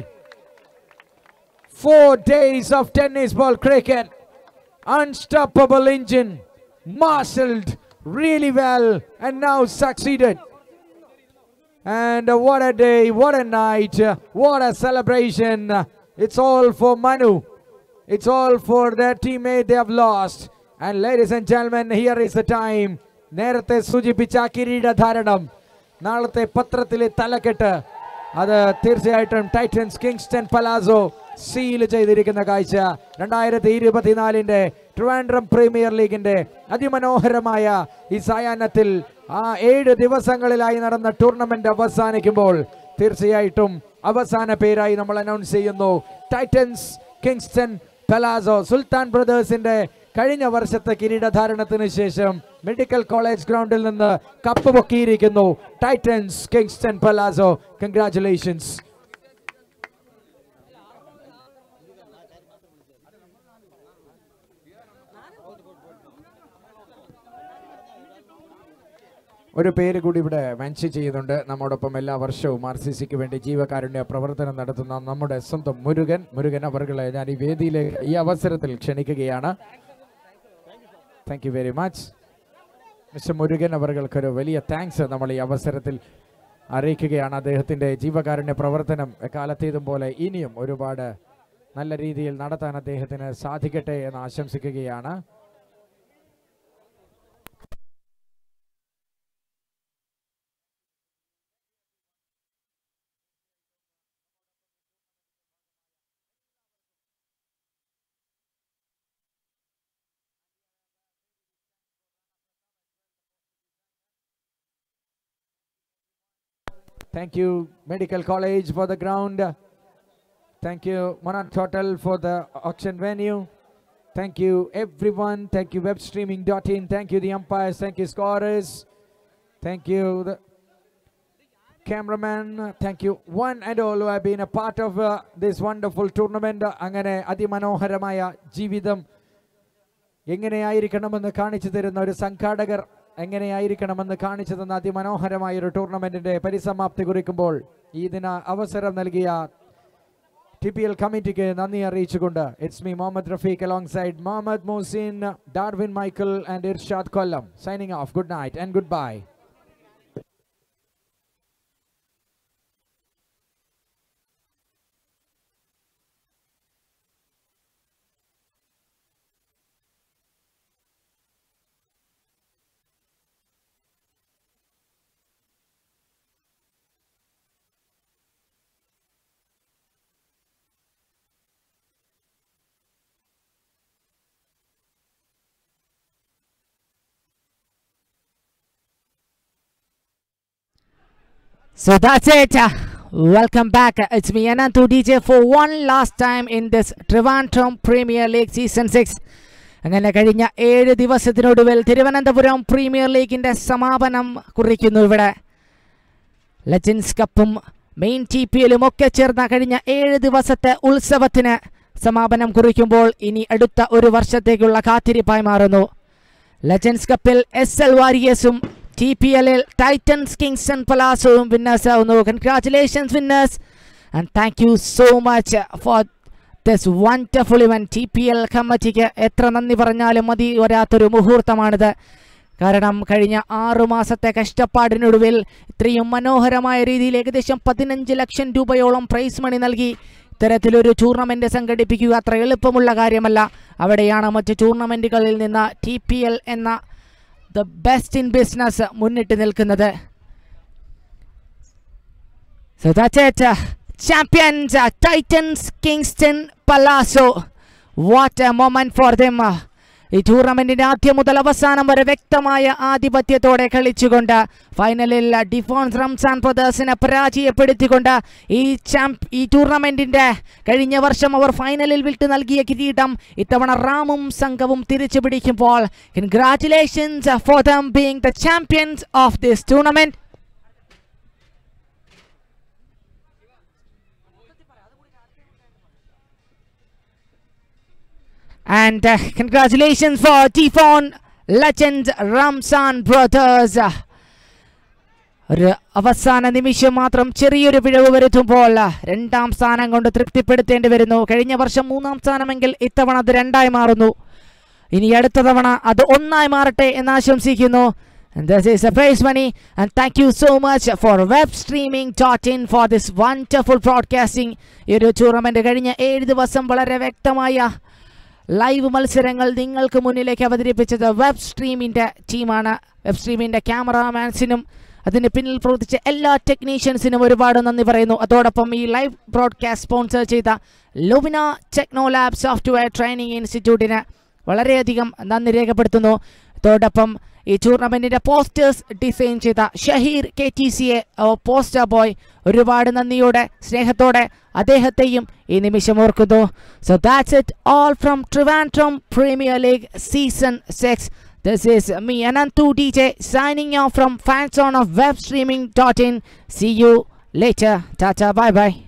4 days of tennis ball cricket. Unstoppable engine. Marshaled really well and now succeeded. And what a day, what a night, what a celebration. It's all for Manu. It's all for their teammate they have lost. And ladies and gentlemen, here is the time. നേരത്തെ സൂചിപ്പിച്ച കിരീടധാരണം, നാളത്തെ പത്രത്തിലെ തലക്കെട്ട്, അത് തീർച്ചയായിട്ടും Titans Kingston palazzo seal ചെയ്തിരിക്കുന്ന കാഴ്ച. 2024-ന്റെ Trivandrum premier ലീഗിന്റെ അതിമനോഹരമായ ഈ സായാഹ്നത്തിൽ 7 ദിവസങ്ങളിലായി നടന്ന ടൂർണമെന്റ് അവസാനിക്കുമ്പോൾ തീർച്ചയായിട്ടും അവസാന പേരായി നമ്മൾ അനൗൺസ് ചെയ്യുന്നു ടൈറ്റൻസ് കിങ്സ്റ്റൺ പലാസോ. സുൽത്താൻ ബ്രദേഴ്സിന്റെ കഴിഞ്ഞ വർഷത്തെ കിരീടധാരണത്തിന് ശേഷം മെഡിക്കൽ കോളേജ് ഗ്രൗണ്ടിൽ നിന്ന് കപ്പ് പൊക്കിയിരിക്കുന്നു ടൈറ്റൻസ് കിങ്സ്റ്റൺ പലാസോ. കൺഗ്രാറ്റുലേഷൻസ്. ഒരു പേര് കൂടി ഇവിടെ മെൻഷൻ ചെയ്യുന്നുണ്ട്. നമ്മോടൊപ്പം എല്ലാ വർഷവും RCCക്ക് വേണ്ടി ജീവകാരുണ്യ പ്രവർത്തനം നടത്തുന്ന നമ്മുടെ സ്വന്തം മുരുകൻ അവർകളെ ഞാൻ ഈ വേദിയിലേക്ക് ഈ അവസരത്തിൽ ക്ഷണിക്കുകയാണ്. Thank you very much mister Murugan അവർകൾക്കൊരു വലിയ താങ്ക്സ് നമ്മൾ ഈ അവസരത്തിൽ അറിയിക്കുകയാണ്. അദ്ദേഹത്തിൻ്റെ ജീവകാരുണ്യ പ്രവർത്തനം എക്കാലത്തേതും പോലെ ഇനിയും ഒരുപാട് നല്ല രീതിയിൽ നടത്താൻ അദ്ദേഹത്തിന് സാധിക്കട്ടെ എന്ന് ആശംസിക്കുകയാണ്. Thank you, Medical College, for the ground. Thank you, Monarch Hotel, for the auction venue. Thank you, everyone. Thank you, webstreaming.in. Thank you, the umpires. Thank you, scorers. Thank you, the cameraman. Thank you, one and all who have been a part of this wonderful tournament. Angane adimanoharamaya jeevitham എങ്ങനെയായിരിക്കണമെന്ന് കാണിച്ചു തരുന്ന ഒരു സംഘാടകർ എങ്ങനെയായിരിക്കണമെന്ന് കാണിച്ചു തന്ന അതിമനോഹരമായ ഒരു ടൂർണമെന്റിന്റെ പരിസമാപ്തി കുറിക്കുമ്പോൾ ഈ ദിന അവസരം നൽകിയ TPL കമ്മിറ്റിക്ക് നന്ദി അറിയിച്ചുകൊണ്ട് it's me Muhammad Rafeeq alongside Muhammad Mohsin, Darwin Michael and Irshad Kollam signing off. Good night and goodbye. So that's it. Welcome back. It's me Anantu DJ for one last time in this Trivandrum Premier League Season 6. അങ്ങനെ കഴിഞ്ഞ 7 ദിവസത്തിനൊടുവിൽ Thiruvananthapuram premier ലീഗിന്റെ സമാപനം കുറിക്കുന്നു. ഇവിടെ legends കപ്പും main TPLും ഒക്കെ ചേർന്ന കഴിഞ്ഞ 7 ദിവസത്തെ ഉത്സവത്തിന് സമാപനം കുറിക്കുമ്പോൾ ഇനി അടുത്ത ഒരു വർഷത്തേക്കുള്ള കാത്തിരിപ്പായി മാറുന്നു. ലെജൻസ് കപ്പിൽ SL വാരിയേഴ്സും TPLിൽ ടൈറ്റൻസ് കിങ്സ്റ്റൺ പലാസോയും വിന്നേഴ്സ് ആവുന്നു. Congratulations winners and thank you so much for this wonderful event. TPL കമ്മിറ്റിക്ക് എത്ര നന്ദി പറഞ്ഞാലും മതി വരാത്തൊരു മുഹൂർത്തമാണിത്. കാരണം കഴിഞ്ഞ 6 മാസത്തെ കഷ്ടപ്പാടിനൊടുവിൽ ഇത്രയും മനോഹരമായ രീതിയിൽ ഏകദേശം 15 ലക്ഷം രൂപയോളം പ്രൈസ് മണി നൽകി ഇത്തരത്തിലൊരു ടൂർണമെൻറ്റ് സംഘടിപ്പിക്കുക അത്ര എളുപ്പമുള്ള കാര്യമല്ല. അവിടെയാണ് മറ്റ് ടൂർണമെൻറ്റുകളിൽ നിന്ന് TPL എന്ന ദ ബെസ്റ്റ് ഇൻ ബിസിനസ് മുന്നിട്ട് നിൽക്കുന്നത്. So that's it. Champions Titans Kingston Palazzo. What a moment for them. ഈ ടൂർണമെന്റിന്റെ ആദ്യം മുതൽ അവസാനം വരെ വ്യക്തമായ ആധിപത്യത്തോടെ കളിച്ചുകൊണ്ട് ഫൈനലിൽ ഡിഫോൺസ് റംസാൻ ബ്രദേഴ്സിനെ പരാജയപ്പെടുത്തിക്കൊണ്ട് ഈ ടൂർണമെന്റിന്റെ കഴിഞ്ഞ വർഷം അവർ ഫൈനലിൽ വിട്ടു നൽകിയ കിരീടം ഇത്തവണ റാമും സംഘവും തിരിച്ചു പിടിക്കുമ്പോൾ congratulations for them being the champions of this tournament. And congratulations for Tifon Legends Ramsan Brothers. ഒരു അവസാന നിമിഷം മാത്രം ചെറിയൊരു പിഴവ് വരുത്തുമ്പോൾ 2ാം സ്ഥാനം കൊണ്ട് തൃപ്തിപ്പെടുത്തേണ്ടി വരുന്നു. കഴിഞ്ഞ വർഷം 3ാം സ്ഥാനമെങ്കിൽ ഇത്തവണ അത് 2ആയി മാറുന്നു. ഇനി അടുത്ത തവണ അത് 1ആയി മാറട്ടെ എന്ന് ആശംസിക്കുന്നു. And this is a prize money and thank you so much for webstreaming.in for this wonderful broadcasting. ഈ ഒരു ടൂർണമെന്റ് കഴിഞ്ഞ 7 ദിവസം വളരെ വ്യക്തമായ ലൈവ് മത്സരങ്ങൾ നിങ്ങൾക്ക് മുന്നിലേക്ക് അവതരിപ്പിച്ചത് വെബ് സ്ട്രീമിൻ്റെ ടീമാണ്. വെബ് സ്ട്രീമിൻ്റെ ക്യാമറാമാൻസിനും അതിന് പിന്നിൽ പ്രവർത്തിച്ച എല്ലാ ടെക്നീഷ്യൻസിനും ഒരുപാട് നന്ദി പറയുന്നു. അതോടൊപ്പം ഈ ലൈവ് ബ്രോഡ്കാസ്റ്റ് സ്പോൺസർ ചെയ്ത Lumina techno lab software training ഇൻസ്റ്റിറ്റ്യൂട്ടിന് വളരെയധികം നന്ദി രേഖപ്പെടുത്തുന്നു. അതോടൊപ്പം ഈ ടൂർണമെൻറ്റിൻ്റെ പോസ്റ്റേഴ്സ് ഡിസൈൻ ചെയ്ത ഷഹീർ KTCA പോസ്റ്റർ ബോയ് ഒരുപാട് നന്ദിയോടെ സ്നേഹത്തോടെ അദ്ദേഹത്തെയും ഈ നിമിഷം ഓർക്കുന്നു. So that's it all from Trivandrum Premier League Season 6. This is me Anantu DJ signing off from fanzone of webstreaming.in. See you later. Tata, bye bye.